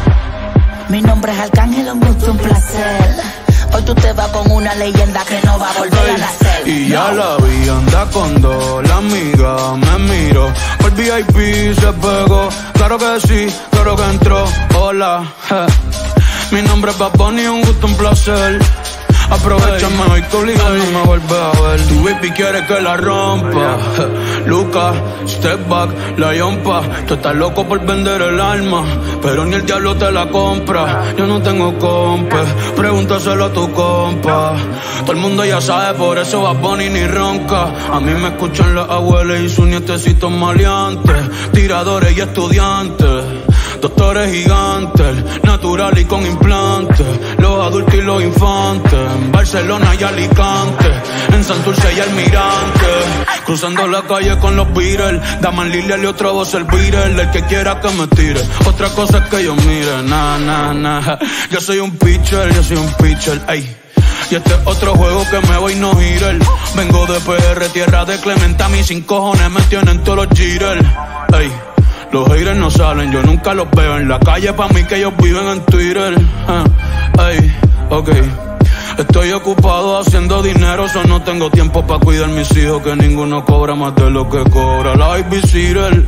Mi nombre es Arcángel, un gusto, un placer. Hoy tú te vas con una leyenda que no va a volver a nacer. Y ya la vi, anda con dos, la amiga me miró. El V I P se pegó, claro que sí, claro que entró. Hola, je. Mi nombre es Bad Bunny, un gusto, un placer. Aprovechame hoy que obligado no me vuelve a ver. Tu baby quiere que la rompa. Lucas, step back, la yompa. Tú estás loco por vender el alma, pero ni el diablo te la compra. Yo no tengo compa, pregúntaselo a tu compa. Todo el mundo ya sabe, por eso Bad Bunny ni ronca. A mí me escuchan las abuelas y sus nietecitos maleantes, tiradores y estudiantes, doctores gigantes, natural y con implantes, los adultos y los infantes, en Barcelona y Alicante, en Santurce y Almirante, cruzando la calle con los Beatles, Daman Lilia y otro voz el Beatle, el que quiera que me tire, otra cosa es que yo mire, na, na, na, yo soy un pitcher, yo soy un pitcher, ey. Y este es otro juego que me voy no girar. Vengo de P R, tierra de Clementa, mis sin cojones me tienen todos los jitters, ey. Los haters no salen, yo nunca los veo en la calle, pa' mí que ellos viven en Twitter. Uh, ey, ok. Estoy ocupado haciendo dinero, so no tengo tiempo pa' cuidar mis hijos, que ninguno cobra más de lo que cobra la babysitter.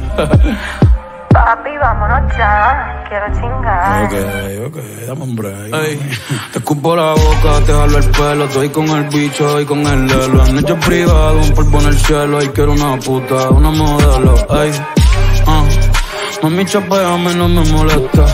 Papi, vámonos ya, quiero chingar. Ok, ok, dame un break. Ey, te escupo la boca, te jalo el pelo, estoy con el bicho y con el lelo. Han hecho privado, un polvo en el cielo, y quiero una puta, una modelo, ey. Uh, mami, chapeame, no me molesta,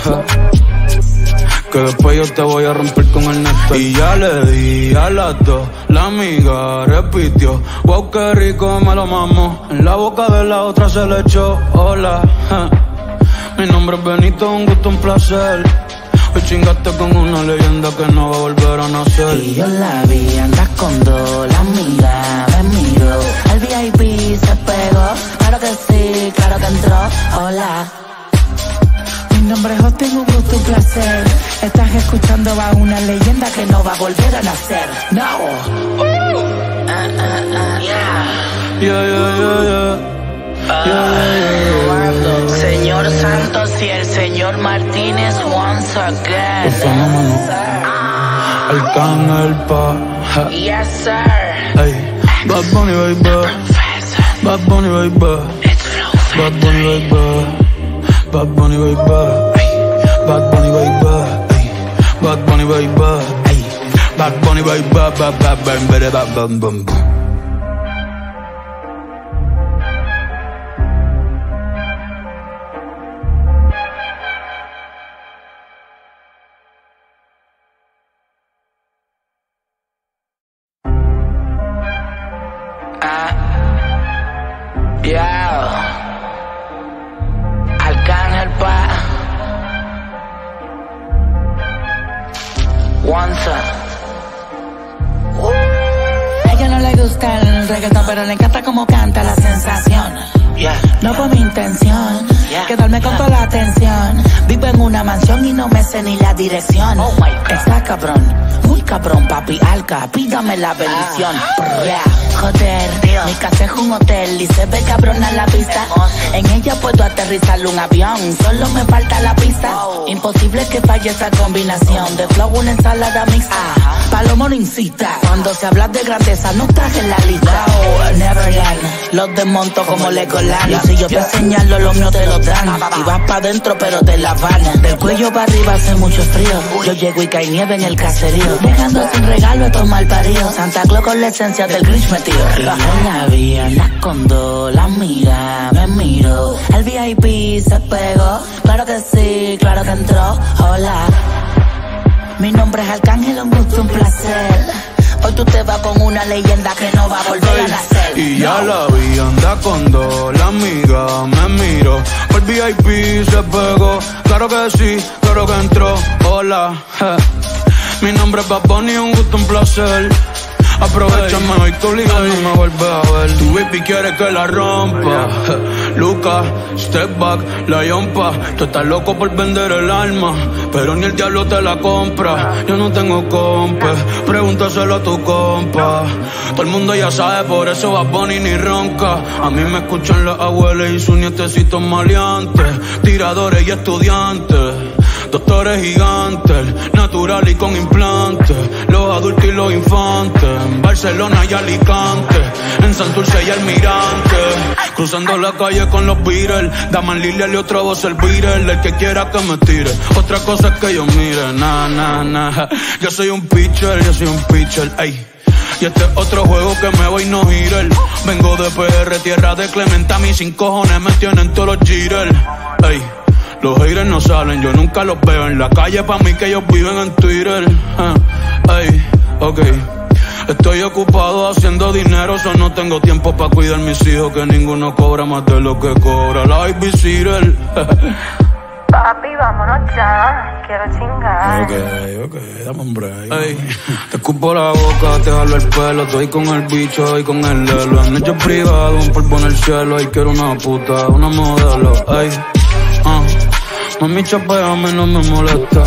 que después yo te voy a romper con el néctar. Y ya le di a las dos, la amiga repitió, wow, qué rico me lo mamo. En la boca de la otra se le echó, hola, ja. Mi nombre es Benito, un gusto, un placer. Hoy chingaste con una leyenda que no va a volver a nacer. Y yo la vi, andas con dos, la amiga me miró. El V I P se pegó, claro que sí, claro que entró, hola. Mi nombre es Austin, un gusto, un placer. Estás escuchando a una leyenda que no va a volver a nacer. No. Uh, uh, uh, uh, yeah. Yeah, yeah, yeah, yeah. Uh, yeah, yeah, yeah. Señor Santos y el señor Martínez once again. Los fenómenos. Arcángel pa. Yes, sir. Hey. Bad Bunny, baby. Bad Bunny, baby. Bad Bunny, baby. Bad Bunny, baby. Bad Bunny, baby. Bad Bunny, baby. Bad Bunny, baby. Bad Bunny, baby. Wanza. A ella no le gusta el reggaetón, pero le encanta como canta, la sensación. Yeah. No fue mi intención Yeah. quedarme con toda la atención. Vivo en una mansión y no me sé ni la dirección. Oh my God. Está cabrón, muy cabrón, papi alca, pídame la bendición. Ah. Yeah. Joder, Dios. mi casa es un hotel y se ve cabrona la vista. En ella puedo aterrizar un avión, solo me falta la pista. Oh. Imposible que falle esa combinación de flow, una ensalada mixta. Ajá. Palomo no incita, cuando se habla de grandeza no estás en la lista. Oh, Neverland, los desmonto como Legoland. Y si yo te señalo, los míos te lo dan. Y vas pa' dentro, pero te la van. Del cuello para arriba hace mucho frío. Yo llego y cae nieve en el caserío. Dejando sin regalo estos malparidos. Santa Claus con la esencia del Grinch metido. Y yo la vi, anda con dos, la amiga me miro. El V I P se pegó, claro que sí, claro que entró. Hola, mi nombre es Arcángel, un gusto, un placer. Hoy tú te vas con una leyenda que no va a volver a nacer. Y ya la vi, anda con dos, la amiga me miró. Por V I P se pegó, claro que sí, claro que entró. Hola, je. Mi nombre es Bad Bunny, un gusto, un placer. Aprovechame hoy que obligado no me vuelves a ver. Tu baby quiere que la rompa. Luca, step back, la yompa. Tú estás loco por vender el alma, pero ni el diablo te la compra. Yo no tengo compa, pregúntaselo a tu compa. Todo el mundo ya sabe, por eso Bad Bunny ni ronca. A mí me escuchan las abuelas y sus nietecitos maleantes, tiradores y estudiantes, doctores gigantes, natural y con implantes, los adultos y los infantes, en Barcelona y Alicante, en Santurce y Almirante, cruzando la calle con los Beatles, Daman Lilia y otra voz el Beatle, el que quiera que me tire, otra cosa es que yo mire, na, na, na, yo soy un pitcher, yo soy un pitcher, ey. Y este es otro juego que me voy no girar. Vengo de P R, tierra de Clementa, mis sin cojones me tienen todos los jitters, ey. Los haters no salen, yo nunca los veo en la calle, pa' mí que ellos viven en Twitter. Uh, ey, ok. Estoy ocupado haciendo dinero, so no tengo tiempo pa' cuidar mis hijos, que ninguno cobra más de lo que cobra la babysitter. Papi, vámonos ya, quiero chingar. Ok, ok, dame un break. Ey, te escupo la boca, te jalo el pelo, estoy con el bicho y con el lelo. En hecho privado, un polvo en el cielo, y quiero una puta, una modelo. Ey, uh. Mami, chapeame, no me molesta,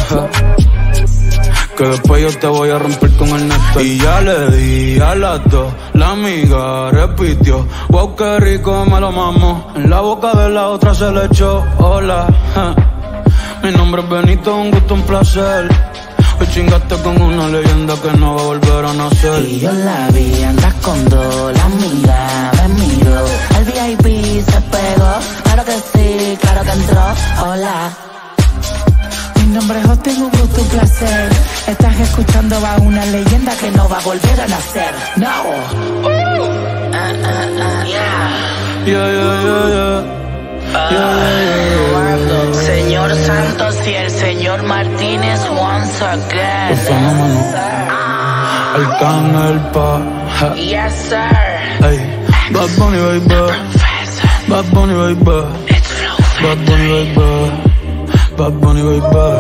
que después yo te voy a romper con el neto. Y ya le di a las dos, la amiga repitió, wow, qué rico me lo mamo. En la boca de la otra se le echó, hola, ja. Mi nombre es Benito, un gusto, un placer. Hoy chingaste con una leyenda que no va a volver a nacer. Y yo la vi, andas con dos, la amiga me miró. El V I P se pegó, claro que sí, claro que entró. Hola, mi nombre es Austin, un gusto, un placer. Estás escuchando a una leyenda que no va a volver a nacer. No. Uh, uh, uh, yeah. Yeah, yeah, yeah, yeah. Uh, Yeah, yeah, yeah. Señor Santos y el señor Martínez once again. Esa mamá no. Arcángel pa. Ja. Yes, sir. Ey, Bad Bunny baby, Professor. Bad Bunny baby, It's Flow Bad Bunny baby, Bad Bunny baby,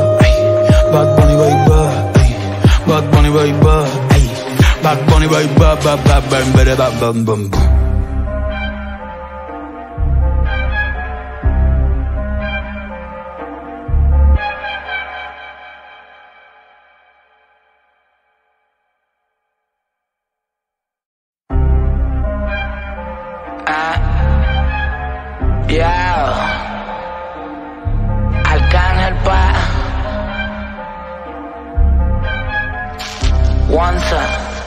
Bad Bunny baby, Bad Bunny baby, Bad Bunny baby, Bad Bad Bad Bad Bad Bad Bad Bad. Yeah. Arcángel pa. Wanza.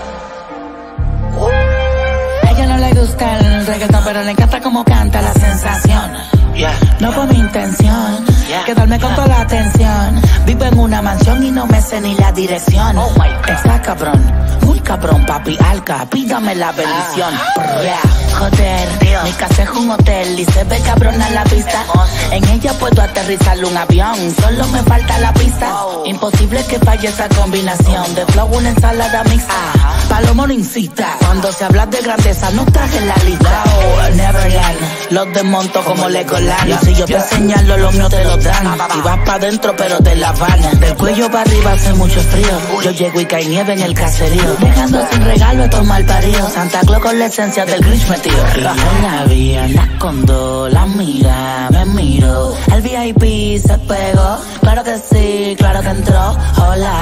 A ella no le gusta el reggaetón, pero le encanta como canta, la sensación. Yeah. No fue mi intención Yeah. quedarme con toda la atención. Vivo en una mansión y no me sé ni la dirección. Oh my God. Está cabrón, muy cabrón, papi alca, pídame la bendición. Yeah. Joder, Dios. mi casa es un hotel y se ve cabrona la vista. En ella puedo aterrizar un avión, solo me falta la pista. Oh. Imposible que falle esa combinación de flow, una ensalada mixta. Ajá. Palomo no incita, cuando se habla de grandeza no estás en la lista. Oh, Neverland, los desmonto como Legoland. Y si yo te señalo, los míos te lo lo dan. Y vas pa' dentro pero te la van. Del cuello para arriba hace mucho frío. Yo llego y cae nieve en el caserío. Dejando sin regalo estos malparidos. Santa Claus con la esencia del Grinch metido. Y en la vía anda con dos, la mira, me miro. El V I P se pegó. Claro que sí, claro que entró. Hola.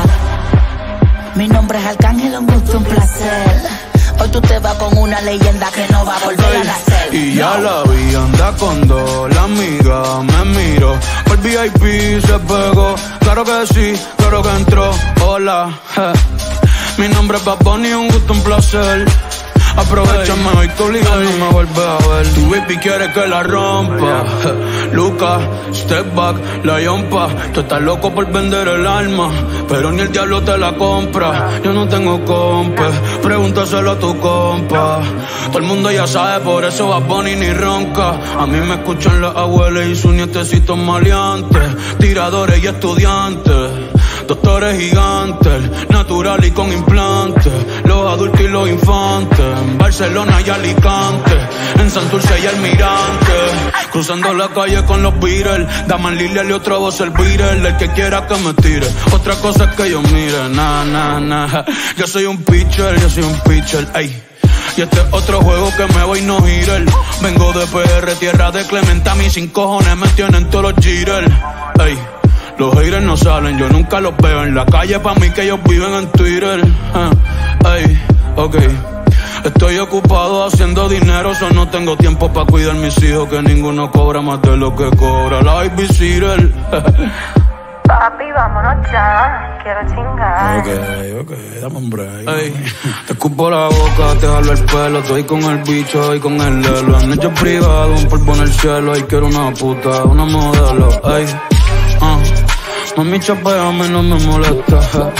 Mi nombre es Arcángel, un gusto, un placer. Hoy tú te vas con una leyenda que no va a volver a nacer. Y ya la vi, anda con dos, la amiga me miró. El V I P se pegó, claro que sí, claro que entró. Hola, je. Mi nombre es Bad Bunny, un gusto, un placer. Aprovechame hoy que obligado no me vuelve a ver. Tu baby quiere que la rompa. Luca, step back, la yompa. Tú estás loco por vender el alma, pero ni el diablo te la compra. Yo no tengo compa, pregúntaselo a tu compa. Todo el mundo ya sabe, por eso Bad Bunny ni ronca. A mí me escuchan las abuelas y sus nietecitos maleantes, tiradores y estudiantes, doctores gigantes, natural y con implantes, los adultos y los infantes, en Barcelona y Alicante, en Santurce y Almirante, cruzando la calle con los Beatles, Daman Lilial y otra voz el Beatle, el que quiera que me tire, otra cosa es que yo mire, na, na, na, yo soy un pitcher, yo soy un pitcher, ey. Y este es otro juego que me voy no girar. Vengo de P R, tierra de Clemente, a mí sin cojones me tienen todos los jitters, ey. Los haters no salen, yo nunca los veo en la calle, pa' mí que ellos viven en Twitter. Uh, ey, ok. Estoy ocupado haciendo dinero, so no tengo tiempo pa' cuidar mis hijos, que ninguno cobra más de lo que cobra la babysitter. Papi, vámonos ya, quiero chingar. Ok, ok, dame un break. Ey, te escupo la boca, te jalo el pelo, estoy con el bicho y con el lelo. En hecho privado, un polvo en el cielo, y quiero una puta, una modelo, ey. Uh, mami, chapeame, no me molesta,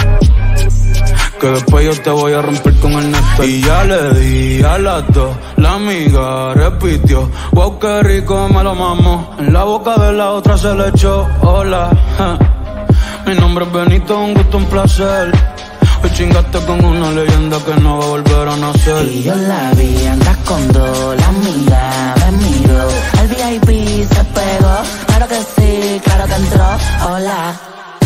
que después yo te voy a romper con el neto. Y ya le di a las dos, la amiga repitió, wow, qué rico me lo mamo. En la boca de la otra se le echó, hola, ja. Mi nombre es Benito, un gusto, un placer. Hoy chingaste con una leyenda que no va a volver a nacer. Y yo la vi, andas con dos, la amiga me miró. El V I P se pegó, claro que sí, claro que entró, hola.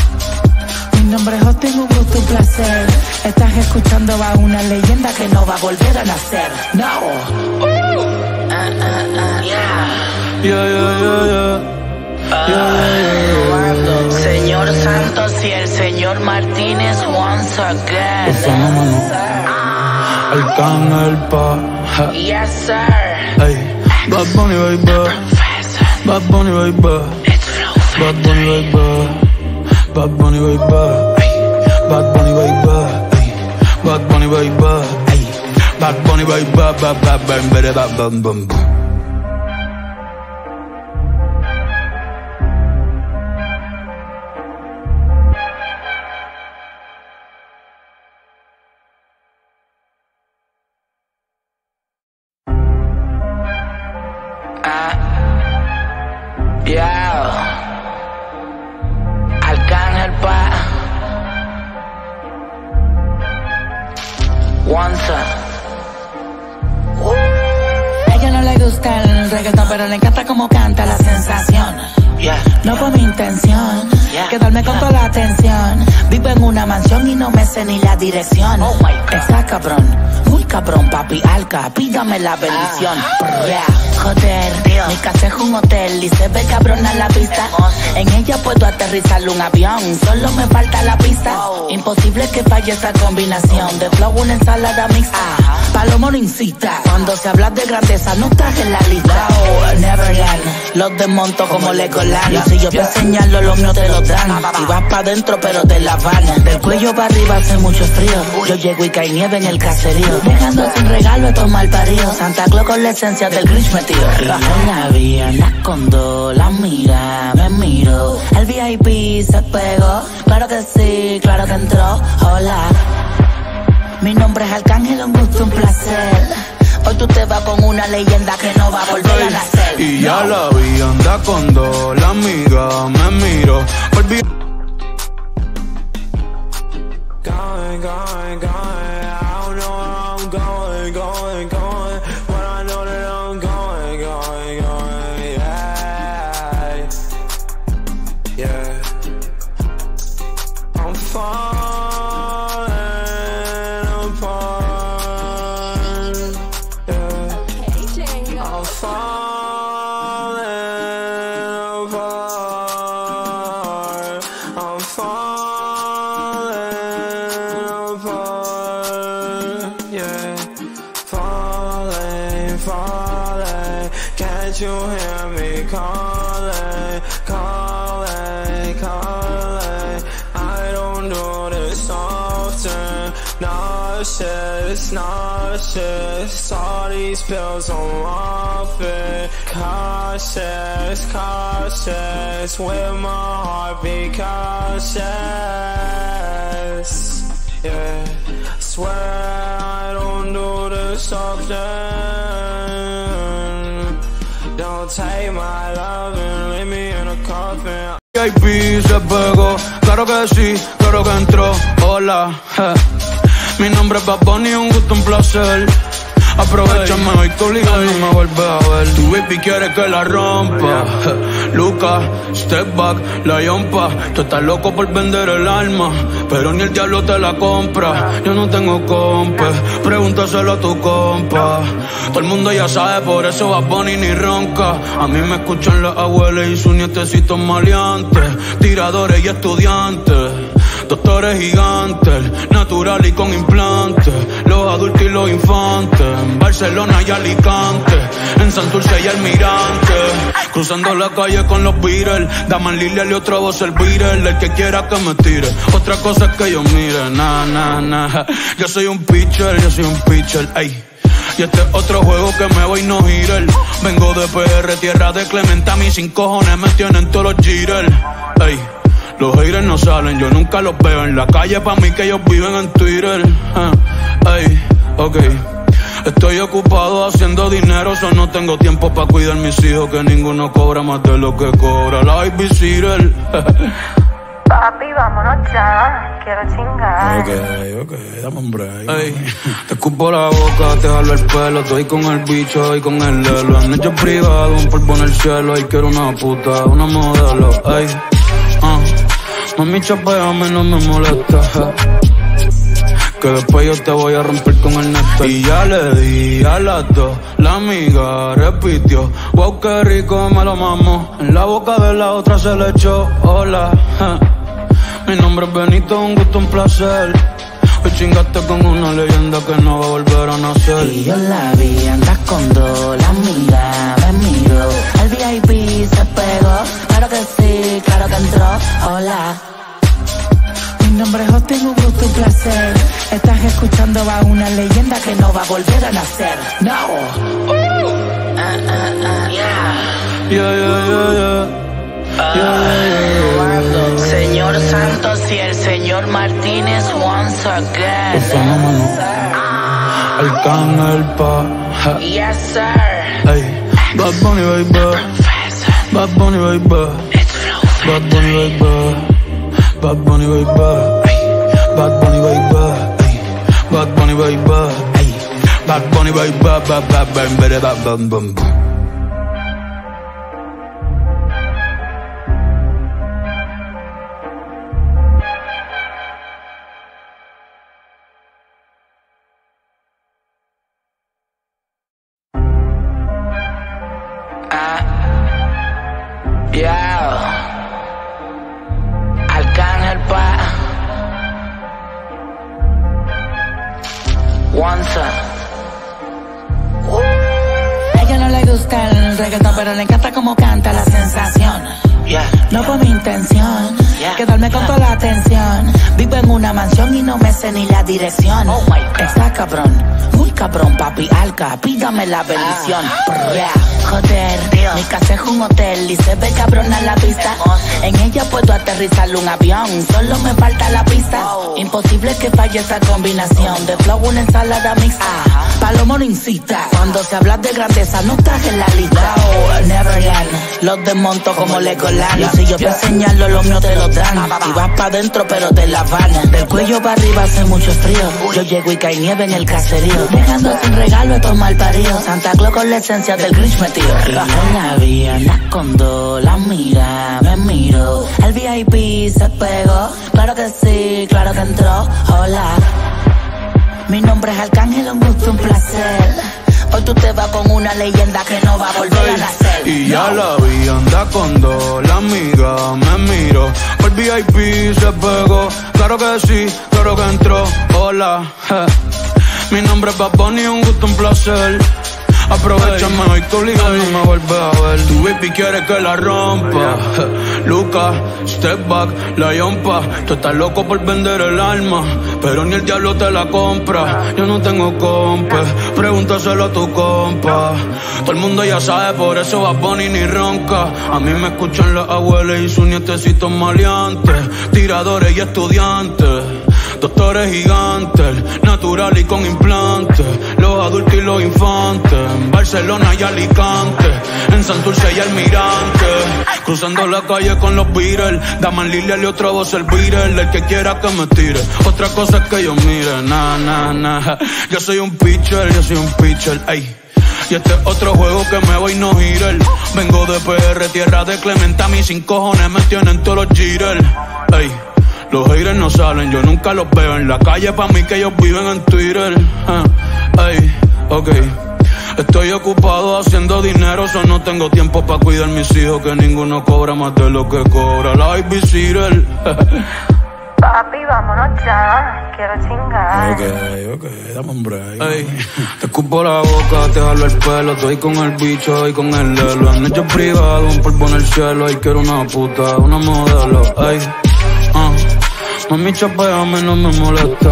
Mi nombre es Austin, un gusto, un placer. Estás escuchando a una leyenda que no va a volver a nacer. No. Uh. Uh, uh, uh, yeah. Yeah, yeah, yeah, yeah. Uh, yeah, yeah. Señor Santos y el señor Martínez once again. Ese fenómeno. Ah. Arcángel pa. Yes, sir. Hey. Bad Bunny, baby. Bad Bunny, baby. Bad Bunny, baby. Bad Bunny, baby. Bad Bunny, baby. Bad Bunny, baby. Bad Bunny, baby. Bad Bad Bad Bad Bad Bad Bad. Arcángel pa once. A ella no le gusta el reggaetón, pero le encanta cómo canta, la sensación. Yeah. No fue mi intención Yeah. quedarme con toda la atención. Vivo en una mansión y no me sé ni la dirección. Oh my God. Está cabrón, muy cabrón, papi Alca, pídame la bendición. Ah. Yeah. Joder, Dios. mi casa es un hotel y se ve cabrona la vista. Hermoso. En ella puedo aterrizar un avión, solo me falta la pista. Oh. Imposible que falle esa combinación de flow, una ensalada mixta. Ajá. Palomo no incita, cuando se habla de grandeza no estás en la lista. Oh, Neverland, los desmonto como Legoland. Y si yo te señalo, los míos te lo dan. Y vas pa' dentro pero te la van. Del cuello para arriba hace mucho frío. Yo llego y cae nieve en el caserío. Dejando sin regalo estos malparidos. Santa Claus con la esencia del Grinch metido. Y en la vía anda con dos, la mira, me miro. El V I P se pegó, claro que sí, claro que entró, hola. Mi nombre es Arcángel, un gusto, un placer. Hoy tú te vas con una leyenda que no va a volver a nacer. Y ya la vi, anda con dos, la amiga me miró. Volví. Going, going, going, I don't know where I'm going, going, going, but I know that I'm going, going, going, yeah. apart. I'm falling apart, yeah. Falling, falling. Can't you hear me calling, calling, calling? I don't do this often. Nauseous, nauseous. All these pills I'm off it. Cautious, cautious. With my heart be cautious. Yeah, swear I don't do this often. Don't take my love and leave me in a coffin. V I P se pegó, claro que sí, claro que entró. Hola, je. Mi nombre es Bad Bunny, un gusto, un placer. Aprovechame hoy que obligado no me vuelves a ver. Tu baby quiere que la rompa, je. Luca, step back, la yompa. Tú estás loco por vender el alma, pero ni el diablo te la compra. Yo no tengo compa, pregúntaselo a tu compa. Todo el mundo ya sabe, por eso Bad Bunny ni ronca. A mí me escuchan las abuelas y sus nietecitos maleantes, tiradores y estudiantes, doctores gigantes, natural y con implantes, los adultos y los infantes, en Barcelona y Alicante, en Santurce y Almirante, cruzando la calle con los Beatles, Daman Lilia y otro voz el Beatle, el que quiera que me tire, otra cosa es que yo mire, na, na, na, yo soy un pitcher, yo soy un pitcher, ey. Y este es otro juego que me voy no girar. Vengo de P R, tierra de Clementa, mis sin cojones me tienen todos los jitters, ey. Los haters no salen, yo nunca los veo en la calle, pa' mí que ellos viven en Twitter. Uh, ey, ok. Estoy ocupado haciendo dinero, so no tengo tiempo pa' cuidar mis hijos, que ninguno cobra más de lo que cobra la babysitter. Papi, vámonos ya, quiero chingar. Ok, ok, dame un break. Ey, te escupo la boca, te jalo el pelo, estoy con el bicho y con el lelo. Han hecho privado, un polvo en el cielo, y quiero una puta, una modelo, ey. Uh, mami, chapeame, no me molesta, ja. Que después yo te voy a romper con el neto. Y ya le di a las dos, la amiga repitió, wow, qué rico me lo mamo. En la boca de la otra se le echó, hola, ja. Mi nombre es Benito, un gusto, un placer. Hoy chingaste con una leyenda que no va a volver a nacer. Y yo la vi, andas con dos, la amiga me miró, el V I P se pegó, claro que sí, claro que entró, hola. Mi nombre es Justin, un gusto, un placer. Estás escuchando a una leyenda que no va a volver a nacer. No. Uh, uh, uh, yeah. Yeah, yeah, yeah, yeah. Uh, Yeah, yeah, yeah. Señor Santos y el señor Martínez once again. Arcángel pa, ja. Yes, sir. Ey, Bad Bunny baby, Bad Bunny baby, It's flow. Bad Bunny baby, Bad Bunny baby, Bad Bunny baby, Bad Bunny baby, Bad Bunny baby, Bad Bad Bad Bad Bad Bad Bad Bad. Arcángel pa once. A ella no le gusta el reggaetón, pero le encanta como canta, la sensación. Yeah. No por mi intención, Yeah. quedarme con toda la atención. Vivo en una mansión y no me sé ni la dirección. Oh my God. Está cabrón, muy cabrón, papi, alca, pídame la bendición. Prrra, joder, Dios. mi casa es un hotel y se ve cabrona la vista. Hermoso. En ella puedo aterrizar un avión, solo me falta la pista. Wow. Imposible que falle esta combinación de flow, una ensalada mixta. Ajá. Palomo no incita, cuando se habla de grandeza no estás en la lista. Wow. Neverland, los desmonto como Legoland. Y si yo te enseñarlo, los míos te lo dan. Y vas pa' dentro, pero te la van. Del cuello para arriba hace mucho frío. Yo llego y cae nieve en el caserío. Dejando sin regalo estos malparidos. Santa Claus con la esencia del Grinch metido. Y yo la vi, anda con dos, la mira, me miro. El V I P se pegó, claro que sí, claro que entró. Hola. Mi nombre es Arcángel, un gusto, un placer. Hoy tú te vas con una leyenda que no va a volver a nacer. Y ya no. la vi, anda con dos, la amiga me miro. Por V I P se pegó, claro que sí, claro que entró. Hola, je. Mi nombre es Bad Bunny, un gusto, un placer. Aprovechame hoy que obligado no me vuelve a ver. Tu baby quiere que la rompa. Luca, step back, la yompa. Tú estás loco por vender el alma, pero ni el diablo te la compra. Yo no tengo compa, pregúntaselo a tu compa. Todo el mundo ya sabe, por eso Bad Bunny ni ronca. A mí me escuchan las abuelas y sus nietecitos maleantes, tiradores y estudiantes, doctores gigantes, natural y con implantes, los adultos y los infantes, en Barcelona y Alicante, en Santurce y Almirante, cruzando la calle con los Beatles, Daman Lilial y otra voz el Beatle, el que quiera que me tire, otra cosa es que yo mire, na, na, na, yo soy un pitcher, yo soy un pitcher, ey. Y este es otro juego que me voy no girar. Vengo de P R, tierra de Clementa, mis sin cojones me tienen todos los jitters, ey. Los haters no salen, yo nunca los veo en la calle, pa' mí que ellos viven en Twitter. Uh, ey, ok. Estoy ocupado haciendo dinero, so no tengo tiempo pa' cuidar mis hijos, que ninguno cobra más de lo que cobra la babysitter. Papi, vámonos ya, quiero chingar. Ok, ok, dame un break. Ey, te escupo la boca, te jalo el pelo, estoy con el bicho y con el lelo. Han hecho privado, un polvo en el cielo, y quiero una puta, una modelo. Ey, uh, mami, chapeame, no me molesta,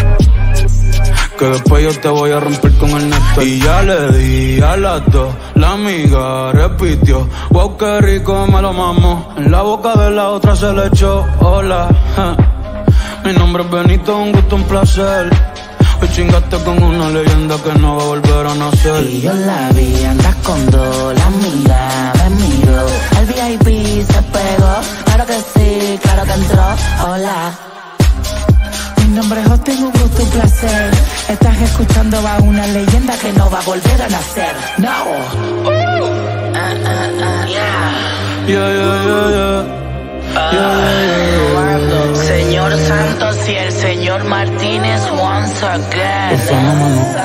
que después yo te voy a romper con el neto. Y ya le di a las dos, la amiga repitió, wow, qué rico me lo mamo. En la boca de la otra se le echó, hola, ja. Mi nombre es Benito, un gusto, un placer. Hoy chingaste con una leyenda que no va a volver a nacer. Y yo la vi, andas con dos, la amiga me miró. El V I P se pegó, claro que sí, claro que entró, hola. Mi nombre es Justin, un gusto, un placer. Estás escuchando a una leyenda que no va a volver a nacer. No. Uh, uh, uh, yeah. Yeah, yeah, yeah, yeah. Uh, Yeah, yeah, yeah. Señor Santos y el señor Martínez once again. Eso no, no, no.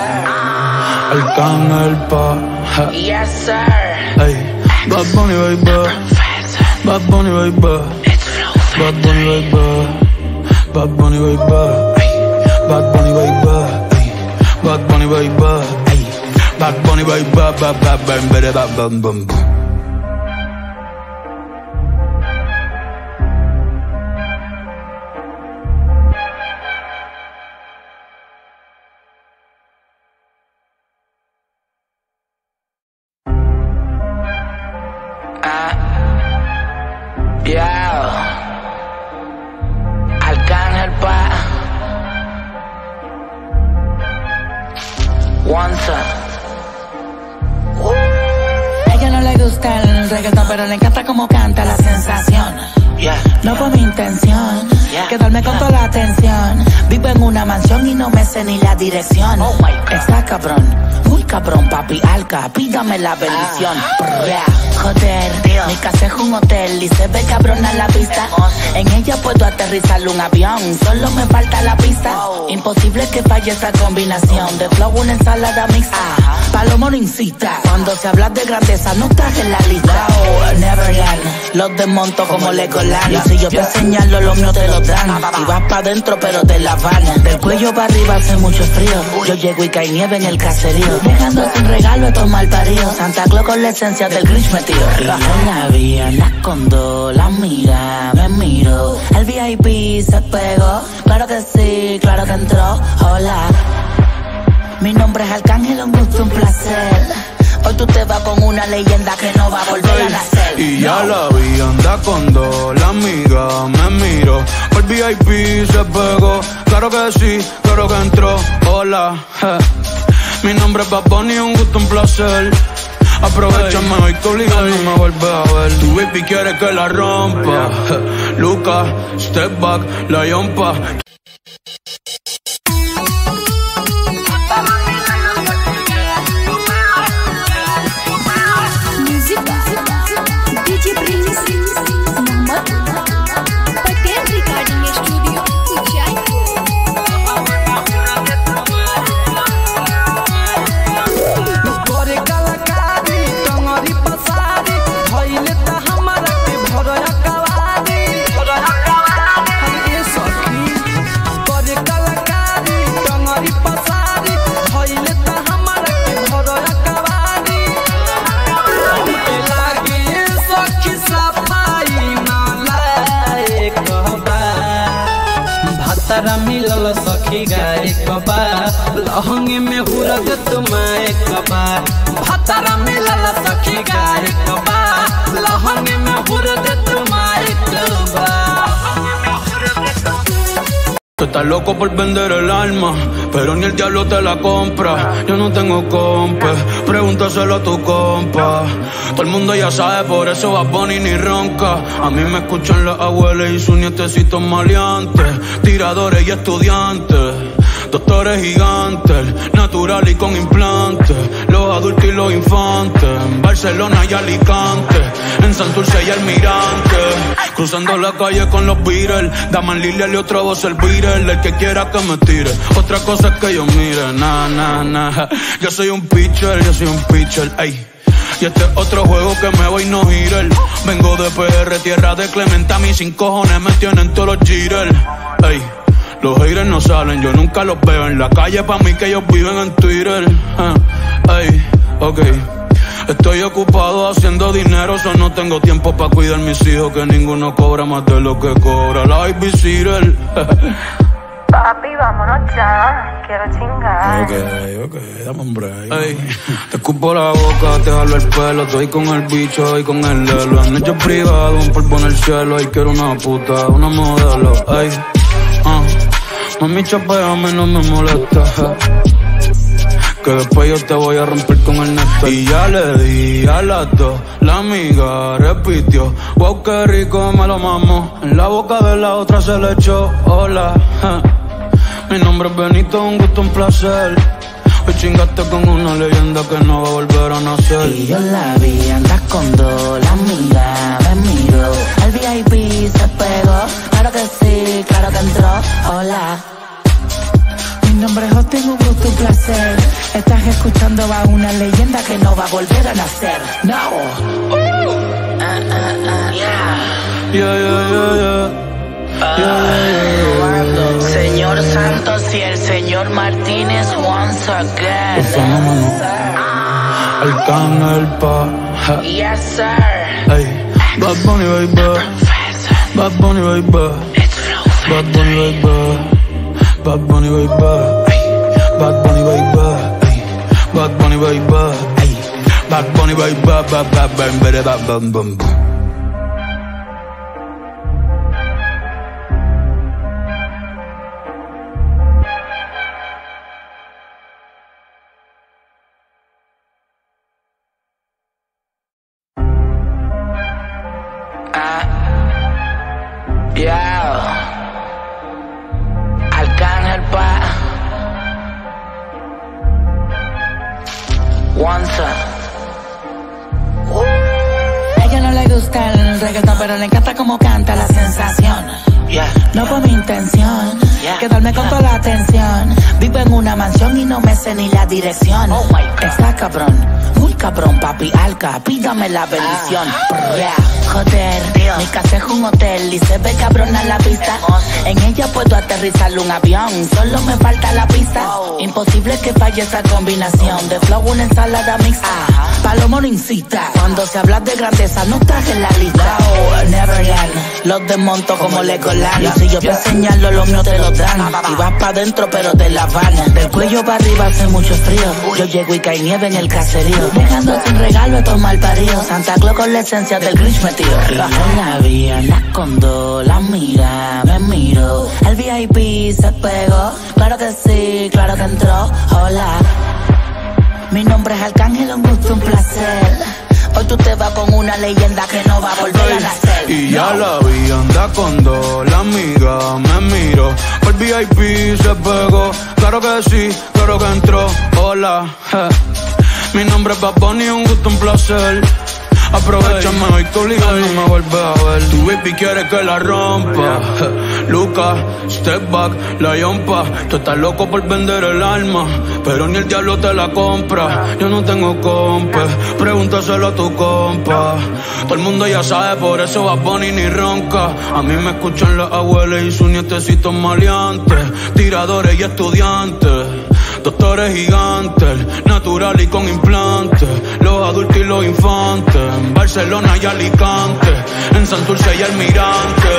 Arcángel pa. Yes, sir. Ey, Bad Bunny, baby. Bad Bunny, baby. Bad Bunny, baby. Bad Bunny, baby. Bad Bunny, baby. Bad Bunny, baby. Bad Bunny, baby. Bad Bad Bad Bad Bad Bad Bad. Arcángel pa. Once. A ella no le gusta el reggaetón, pero le encanta como canta, la sensación. Yeah. No por mi intención, Yeah. quedarme con toda la atención. Vivo en una mansión y no me sé ni la dirección. Oh my God. Está cabrón, muy cabrón, papi, alca, pídame la bendición. Brrra, joder, Dios. mi casa es un hotel y se ve cabrona la vista. Hermoso. En ella puedo aterrizar un avión, solo me falta la pista. Oh. Imposible que falle esa combinación de flow, una ensalada mixta. Palomo no incita, cuando se habla de grandeza no estás en la lista. Oh, Neverland, los desmonto como Legoland. Y si yo te señalo, los míos te lo dan. Y vas pa' dentro, pero te la van. Del cuello para arriba hace mucho frío. Yo llego y cae nieve en el caserío, dejando sin regalo estos malparidos. Santa Claus con la esencia del Grinch metido. Y yo la vi, andas con dos, la amiga me miró. El V I P se pegó, claro que sí, claro que entró, hola. Mi nombre es Arcángel, un gusto, un placer. Hoy tú te vas con una leyenda que no va a volver a nacer. Y ya No. la vi, anda con dos, la amiga me miró. Por V I P se pegó, claro que sí, claro que entró, hola, je. Mi nombre es Bad Bunny, un gusto, un placer. Aprovechame hoy que obligado no me vuelve a ver. Tu baby quiere que la rompa, je. Luca, step back, la yompa. D J Prince Mohammed Patel Recording Studio Udaipur. भातारा मिलल सखी गाय कबा लहंगे में हुरद तुम्हारे कबा भातारा मिलल सखी गाय कबा लहंगे में हुरद तुम्हारे कबा. Tú estás loco por vender el alma, pero ni el diablo te la compra. Yo no tengo compa, pregúntaselo a tu compa. Todo el mundo ya sabe, por eso Bad Bunny ni ronca. A mí me escuchan las abuelas y sus nietecitos maleantes, tiradores y estudiantes, doctores gigantes, natural y con implantes, los adultos y los infantes, en Barcelona y Alicante, en Santurce y Almirante, cruzando la calle con los Beatles, Daman Lilial y otra voz el Beatle, el que quiera que me tire, otra cosa es que yo mire, na, na, na, yo soy un pitcher, yo soy un pitcher, ey. Y este es otro juego que me voy no girar. Vengo de P R, tierra de Clemente, a mis sin cojones me tienen todos los jitters, ey. Los haters no salen, yo nunca los veo en la calle, pa' mí que ellos viven en Twitter. Uh, ey, ok. Estoy ocupado haciendo dinero, so no tengo tiempo pa' cuidar mis hijos, que ninguno cobra más de lo que cobra la babysitter. Papi, vámonos ya, quiero chingar. Ok, ok, dame un break. Ey, te escupo la boca, te jalo el pelo, estoy con el bicho y con el lelo. En hecho privado, un polvo en el cielo, y quiero una puta, una modelo. Ey, uh, mami chapeame, no me molesta, que después yo te voy a romper con el neto. Y ya le di a las dos, la amiga repitió, wow, qué rico me lo mamo. En la boca de la otra se le echó, hola, ja. Mi nombre es Benito, un gusto, un placer. Hoy chingaste con una leyenda que no va a volver a nacer. Y yo la vi andar con dos, la amiga me miró, el V I P se pegó, claro que sí, claro que entró, hola. Mi nombre es Justin, un gusto, un placer. Estás escuchando a una leyenda que no va a volver a nacer. No. Uh, uh, uh, yeah. Yeah, yeah, yeah, yeah. Yeah, yeah, yeah. Señor Santos y el señor Martínez once again. El fenómeno. Arcángel pa. Yes, sir. Hey. Bad Bunny, baby. Bad Bunny, baby. Bad Bunny, baby. Bad Bunny, baby. Bad Bunny, baby. Bad Bunny, baby. Bad Bunny, baby. Bad Bad Bad Bad Bad Bad Bad. Arcángel pa. Once. A ella no le gusta el reggaetón, pero le encanta como canta, la sensación. Yeah. No fue mi intención Yeah. quedarme con toda la atención. Vivo en una mansión y no me sé ni la dirección. Oh my God. Está cabrón, muy cabrón, papi alca, pídame la bendición. Ah. Yeah. Joder, mi casa es un hotel y se ve cabrona la vista. En ella puedo aterrizar un avión, solo me falta la pista. Imposible que falle esa combinación de flow, una ensalada mixta. Palomo no incita, cuando se habla de grandeza no estás en la lista. Neverland, los desmonto como Legoland. Y si yo te señalo, los míos te lo dan. Y vas pa' dentro pero te la van. Del cuello para arriba hace mucho frío. Yo llego y cae nieve en el caserío, dejando sin regalo a estos malparidos. Santa Claus con la esencia del Grinch metido. Y yo la vi andar con dos, la mira, me miro, el V I P se pegó, claro que sí, claro que entró, hola. Mi nombre es Arcángel, un gusto, un placer. Hoy tú te vas con una leyenda que no va a volver a nacer. Y ya la vi andar con dos, la amiga me miró, el V I P se pegó, claro que sí, claro que entró, hola, ja. Mi nombre es Bad Bunny, un gusto, un placer. Aprovechame hoy que obligado no me vuelve a ver. Tu baby quiere que la rompa. Lucas, step back, la yompa. Tú estás loco por vender el alma, pero ni el diablo te la compra. Yo no tengo compa, pregúntaselo a tu compa. Todo el mundo ya sabe, por eso Bad Bunny ni ronca. A mí me escuchan las abuelas y sus nietecitos maleantes, tiradores y estudiantes, doctores gigantes, natural y con implantes, los adultos y los infantes, en Barcelona y Alicante, en Santurce y Almirante,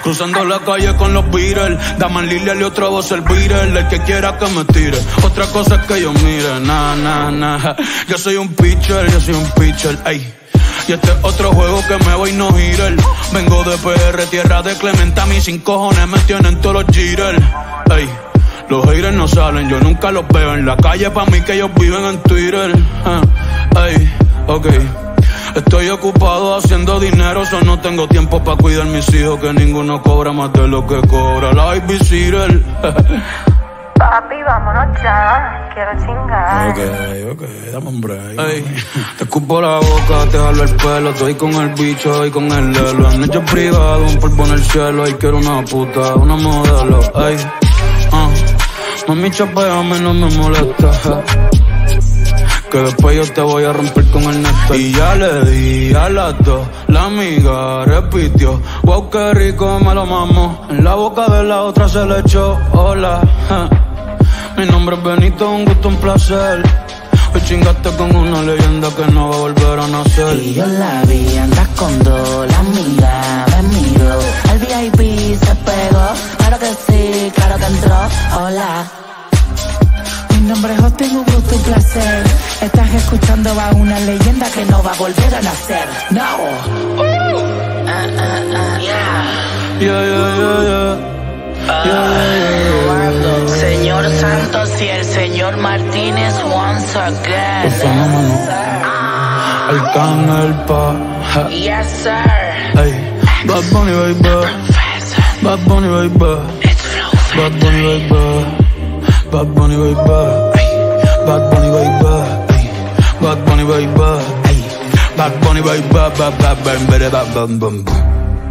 Cruzando la calle con los Beatles, Daman Lilial y otra voz el Beatle. El que quiera que me tire, otra cosa es que yo mire. Nah, nah, nah. Yo soy un pitcher, yo soy un pitcher, ey. Y este es otro juego que me voy no girar. Vengo de P R, tierra de Clementa. Mis sin cojones me tienen todos los jitters, ey. Los haters no salen, yo nunca los veo en la calle. Pa' mí que ellos viven en Twitter, uh, ey, ok. Estoy ocupado haciendo dinero, so no tengo tiempo pa' cuidar mis hijos, que ninguno cobra más de lo que cobra la babysitter. Papi, vámonos ya, quiero chingar. Ok, ok, dame un break. Ey, te escupo la boca, te jalo el pelo, estoy con el bicho y con el lelo. En hecho privado, un polvo en el cielo, y quiero una puta, una modelo. Ey, uh, mami, chapeame, no me molesta. Que después yo te voy a romper con el neto. Y ya le di a las dos, la amiga repitió, wow, qué rico me lo mamo. En la boca de la otra se le echó, hola, ja. Mi nombre es Benito, un gusto, un placer. Hoy chingaste con una leyenda que no va a volver a nacer. Y yo la vi, andas con dos, la amiga me miró. El V I P se pegó, claro que sí, claro que entró, hola. Mi nombre es Justin, un gusto, un placer. Estás escuchando a una leyenda que no va a volver a nacer. No. Uh, uh, uh, yeah. Yeah, yeah, yeah, yeah. Yeah, yeah, yeah. Señor Santos y el señor Martínez once again. El fenómeno, Arcángel pa. Yes, sir. Ey, Bad Bunny, baby. Bad Bunny, baby. Bad Bunny, baby. Bad Bunny, baby. Bad Bunny, baby. Bad Bunny, baby. Bad Bunny, baby. Bad, bad, bad, bad, bad, bad, bad, bad.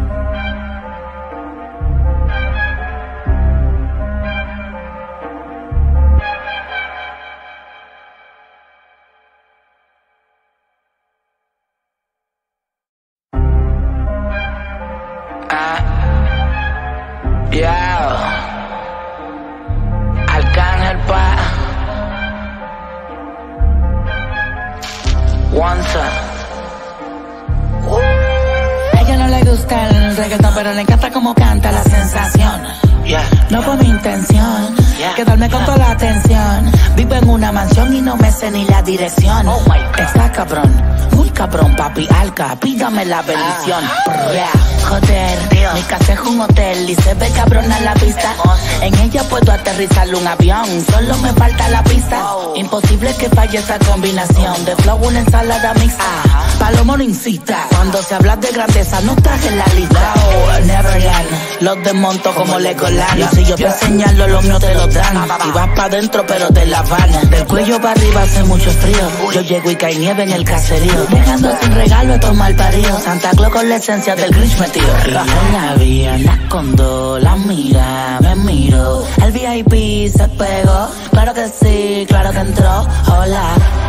Arcángel pa. Once. A ella no le gusta el reggaetón, pero le encanta cómo canta la sensación. Yeah. No fue mi intención Yeah. quedarme con toda la atención. Vivo en una mansión y no me sé ni la dirección. Oh my God. Está cabrón, muy cabrón, papi Alca, pídame la bendición. Prrra, joder, mi casa es un hotel y se ve cabrona la vista. En ella puedo aterrizar un avión, solo me falta la pista. Imposible que falle esa combinación de flow, una ensalada mixta. Palomo no incita, cuando se habla de grandeza no estás en la lista. Neverland, los desmonto como Legoland. Y si yo te señalo, lo mío te lo dan. Y vas pa' dentro pero te la van. Del cuello para arriba hace mucho frío. Yo llego y cae nieve en el caserío, dejando sin regalo a tomar parido. Santa Claus con la esencia del Grinch metido. Y yo la vi, anda con dos, la amiga me miró. El V I P se pegó, claro que sí, claro que entró, hola.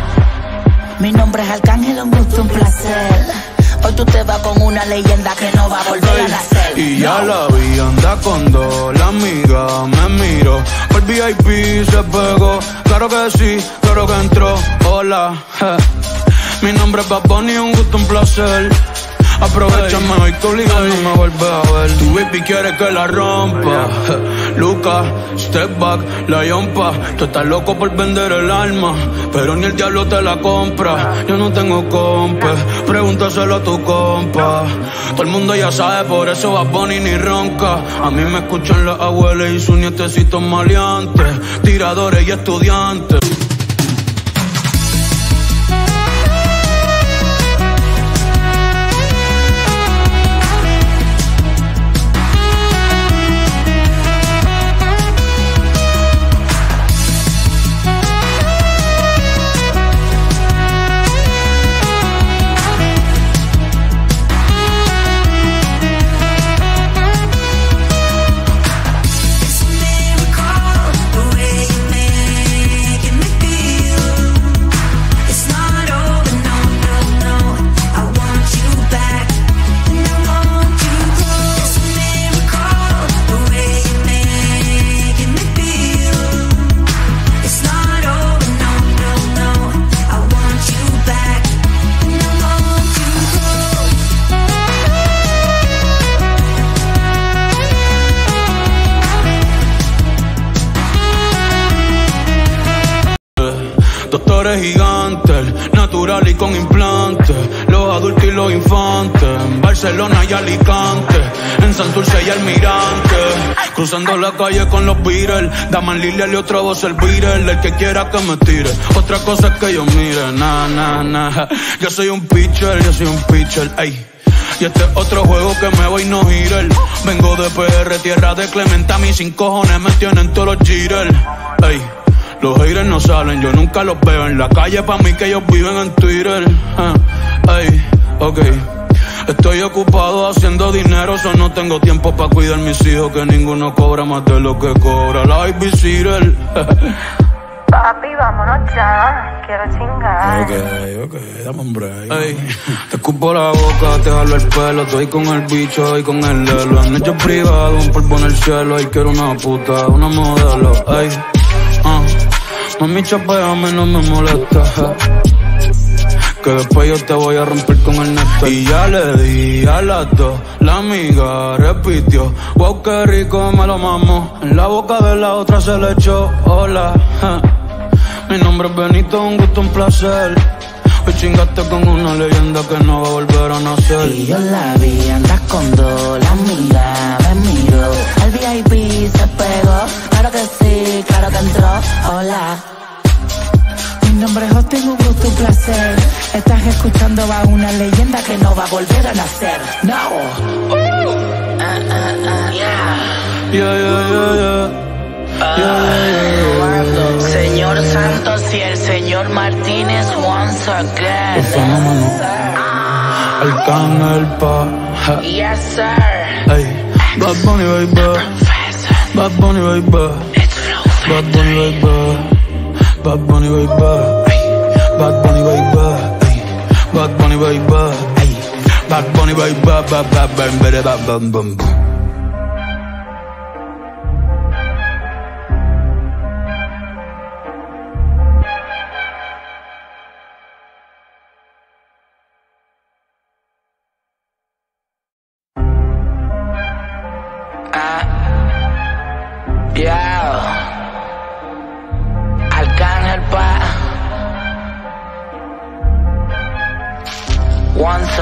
Mi nombre es Arcángel, un gusto, un placer. Hoy tú te vas con una leyenda que no va a volver a nacer. Y ya la vi, anda con dos, la amiga me miró. El V I P se pegó, claro que sí, claro que entró, hola, ja. Mi nombre es Bad Bunny, un gusto, un placer. Aprovechame hoy que obligado no me vuelve a ver. Tu baby quiere que la rompa. Luca, step back, la yompa. Tú estás loco por vender el alma, pero ni el diablo te la compra. Yo no tengo compa, pregúntaselo a tu compa. Todo el mundo ya sabe, por eso Bad Bunny ni ronca. A mí me escuchan las abuelas y sus nietecitos maleantes, tiradores y estudiantes. It's a miracle, the way you make it. doctores gigantes, natural y con implantes, los adultos y los infantes, en Barcelona y Alicante, en Santurce y Almirante, cruzando la calle con los Beatles, Daman Lilia y otra voz el Beatle, el que quiera que me tire, otra cosa es que yo mire, na, na, na, yo soy un pitcher, yo soy un pitcher, ey. Y este es otro juego que me voy no girar. Vengo de P R, tierra de Clementa, mis sin cojones me tienen todos los jitters. Ey, los haters no salen, yo nunca los veo en la calle, pa' mí que ellos viven en Twitter. Uh, ey, ok. Estoy ocupado haciendo dinero, so no tengo tiempo pa' cuidar mis hijos, que ninguno cobra más de lo que cobra la babysitter. Papi, vámonos ya, quiero chingar. Ok, ok, dame un break. Ey, te escupo la boca, te jalo el pelo, estoy con el bicho y con el lelo. En hecho privado, un polvo en el cielo, y quiero una puta, una modelo. Ey, uh, mami, chapeame, no me molesta. Que después yo te voy a romper con el neto. Y ya le di a las dos, la amiga repitió, wow, qué rico me lo mamo. En la boca de la otra se le echó, hola, ja. Mi nombre es Benito, un gusto, un placer. Hoy chingaste con una leyenda que no va a volver a nacer. Y yo la vi, andas con dos, la amiga me miró, el V I P se pegó, claro que sí, claro que entró, hola. Mi nombre es Justin, un gusto, un placer. Estás escuchando a una leyenda que no va a volver a nacer. No. Uh. Uh, uh, uh, yeah. Yeah, yeah, yeah, yeah. Uh, yeah, yeah, yeah. Señor Santos y el señor Martínez once again. Los fenómenos. Arcángel pa. Yes, sir. Ey, Bad Bunny, baby. Bad Bunny, baby. Bad Bunny, baby. Bad Bunny, baby. Bad Bunny, baby. Bad Bunny, baby. Bad Bunny, baby. Bad, bad, bad, bad, bad, bad, bad, bad. Arcángel pa. Once.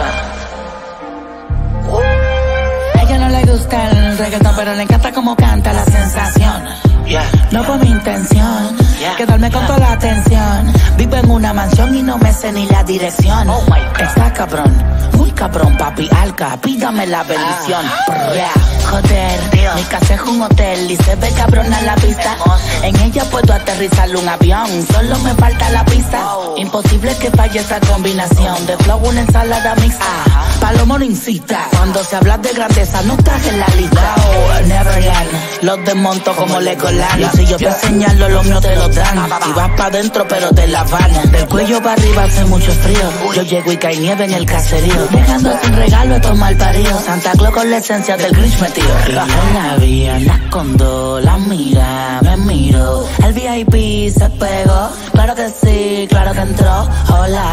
A ella no le gusta el reggaetón, pero le encanta como canta, la sensación. Yeah. No fue mi intención, Yeah. quedarme con toda la atención. Vivo en una mansión y no me sé ni la dirección. Oh my God. Está cabrón, muy cabrón, papi, alca, pídame la bendición. Ah. Yeah. Joder, Dios. mi casa es un hotel y se ve cabrona la vista. En ella puedo aterrizar un avión, solo me falta la pista. Oh. Imposible que falle esa combinación de flow, una ensalada mixta. Palomo no incita, cuando se habla de grandeza no estás en la lista. Oh, Neverland, los desmonto como Legoland. Y si yo te señalo, los míos te lo dan. Y vas pa' dentro pero te la van. Del cuello para arriba hace mucho frío. Yo llego y cae nieve en el caserío, dejando sin regalo estos mal paridos. Santa Claus con la esencia del Grinch metido. Y yo la vi, andas con dos, la amiga me miró, el V I P se pegó, claro que sí, claro que entró, hola.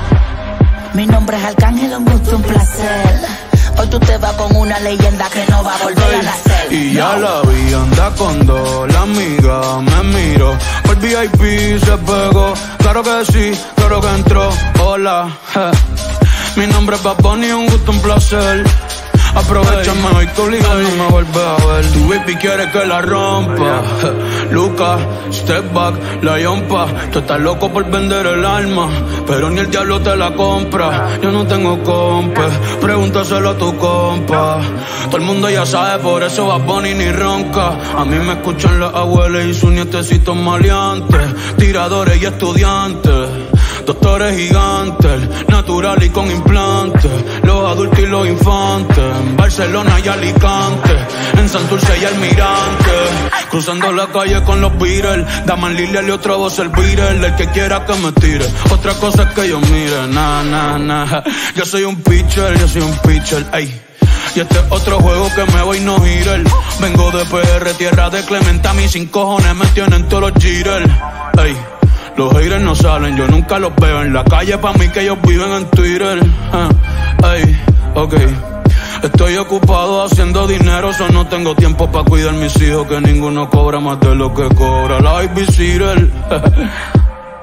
Mi nombre es Arcángel, un gusto, un placer. Hoy tú te vas con una leyenda que no va a volver a nacer. Y ya la vi, anda con dos, la amiga me miró, el V I P se pegó, claro que sí, claro que entró, hola, ja. Mi nombre es Bad Bunny, un gusto, un placer. Aprovechame hoy que obligado no me vuelve a ver. Tu baby quiere que la rompa. Lucas, step back, la yompa. Tú estás loco por vender el alma, pero ni el diablo te la compra. Yo no tengo compa, pregúntaselo a tu compa. Todo el mundo ya sabe, por eso Bad Bunny ni ronca. A mí me escuchan las abuelas y sus nietecitos maleantes, tiradores y estudiantes, doctores gigantes, natural y con implantes, los adultos y los infantes, en Barcelona y Alicante, en Santurce y Almirante, cruzando la calle con los Beatles, Daman Lilia y otra voz el Beatle, el que quiera que me tire, otra cosa es que yo mire, na, na, na, yo soy un pitcher, yo soy un pitcher, ey. Y este es otro juego que me voy no girar. Vengo de P R, tierra de Clementa, mis sin cojones me tienen todos los jitters, ey. Los haters no salen, yo nunca los veo en la calle, pa' mí que ellos viven en Twitter. Uh, ey, ok. Estoy ocupado haciendo dinero, so no tengo tiempo pa' cuidar mis hijos, que ninguno cobra más de lo que cobra la babysitter.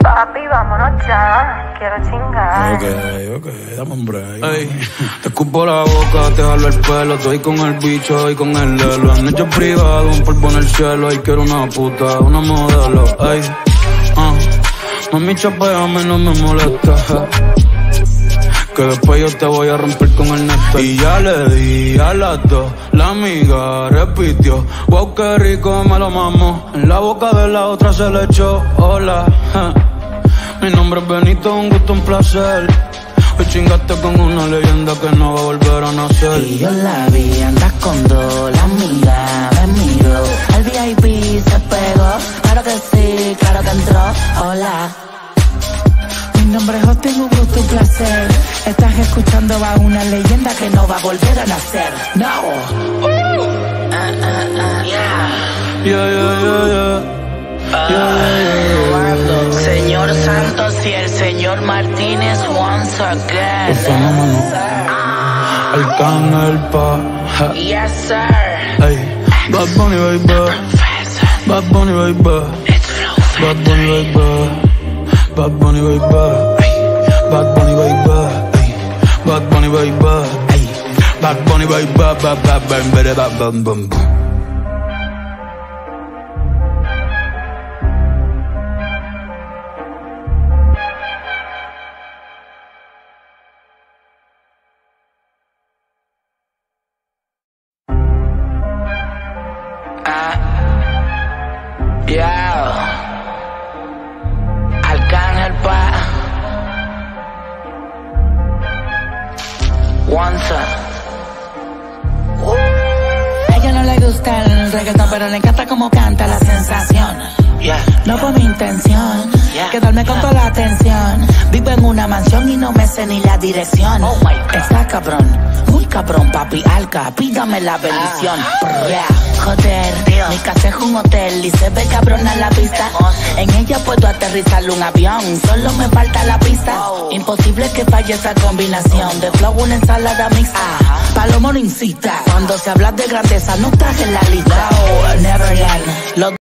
Papi, vámonos ya, quiero chingar. Ok, ok, dame un break. Ey, te escupo la boca, te jalo el pelo. Estoy con el bicho y con el lelo. Han hecho privado, un polvo en el cielo. Y quiero una puta, una modelo. Ey, uh, mami, chapeame, no me molesta. Que después yo te voy a romper con el neto. Y ya le di a las dos, la amiga repitió. Wow, qué rico me lo mamo. En la boca de la otra se le echó. Hola, ja. Mi nombre es Benito, un gusto, un placer. Hoy chingaste con una leyenda que no va a volver a nacer. Y yo la vi, andas con dos, la amiga me miró. El V I P se pegó, claro que sí, claro que entró. Hola. Mi nombre es Hosting, un gusto, un placer. Estás escuchando a una leyenda que no va a volver a nacer. No. Uh, uh, uh, yeah. Yeah, yeah, yeah, yeah. Uh, yeah, yeah. Señor Santos y el señor Martínez once again. Arcángel pa. Yes, sir. Hey, Bad Bunny, baby. Bad Bunny, baby. Bad Bunny, baby. Bad Bunny, baby. Bad Bunny, baby. Bad Bunny, baby. Bad Bunny, baby. Bad, bad, bad, bad, bad, bad, bad, bad. Yeah. Arcángel pa. Once. A ella no le gusta el reggaetón, pero le encanta como canta la sensación. Yeah. No por mi intención, Yeah. quedarme con toda la atención. Vivo en una mansión y no me sé ni la dirección. Oh my God. Está cabrón, muy cabrón, papi alca, pídame la bendición. Ah. Yeah. Joder, mi casa es un hotel y se ve cabrona la pista. En ella puedo aterrizar un avión, solo me falta la pista. Oh. Imposible que falle esa combinación de flow, una ensalada mixta. Palomo no incita, cuando se habla de grandeza no estás en la lista. No. Neverland, los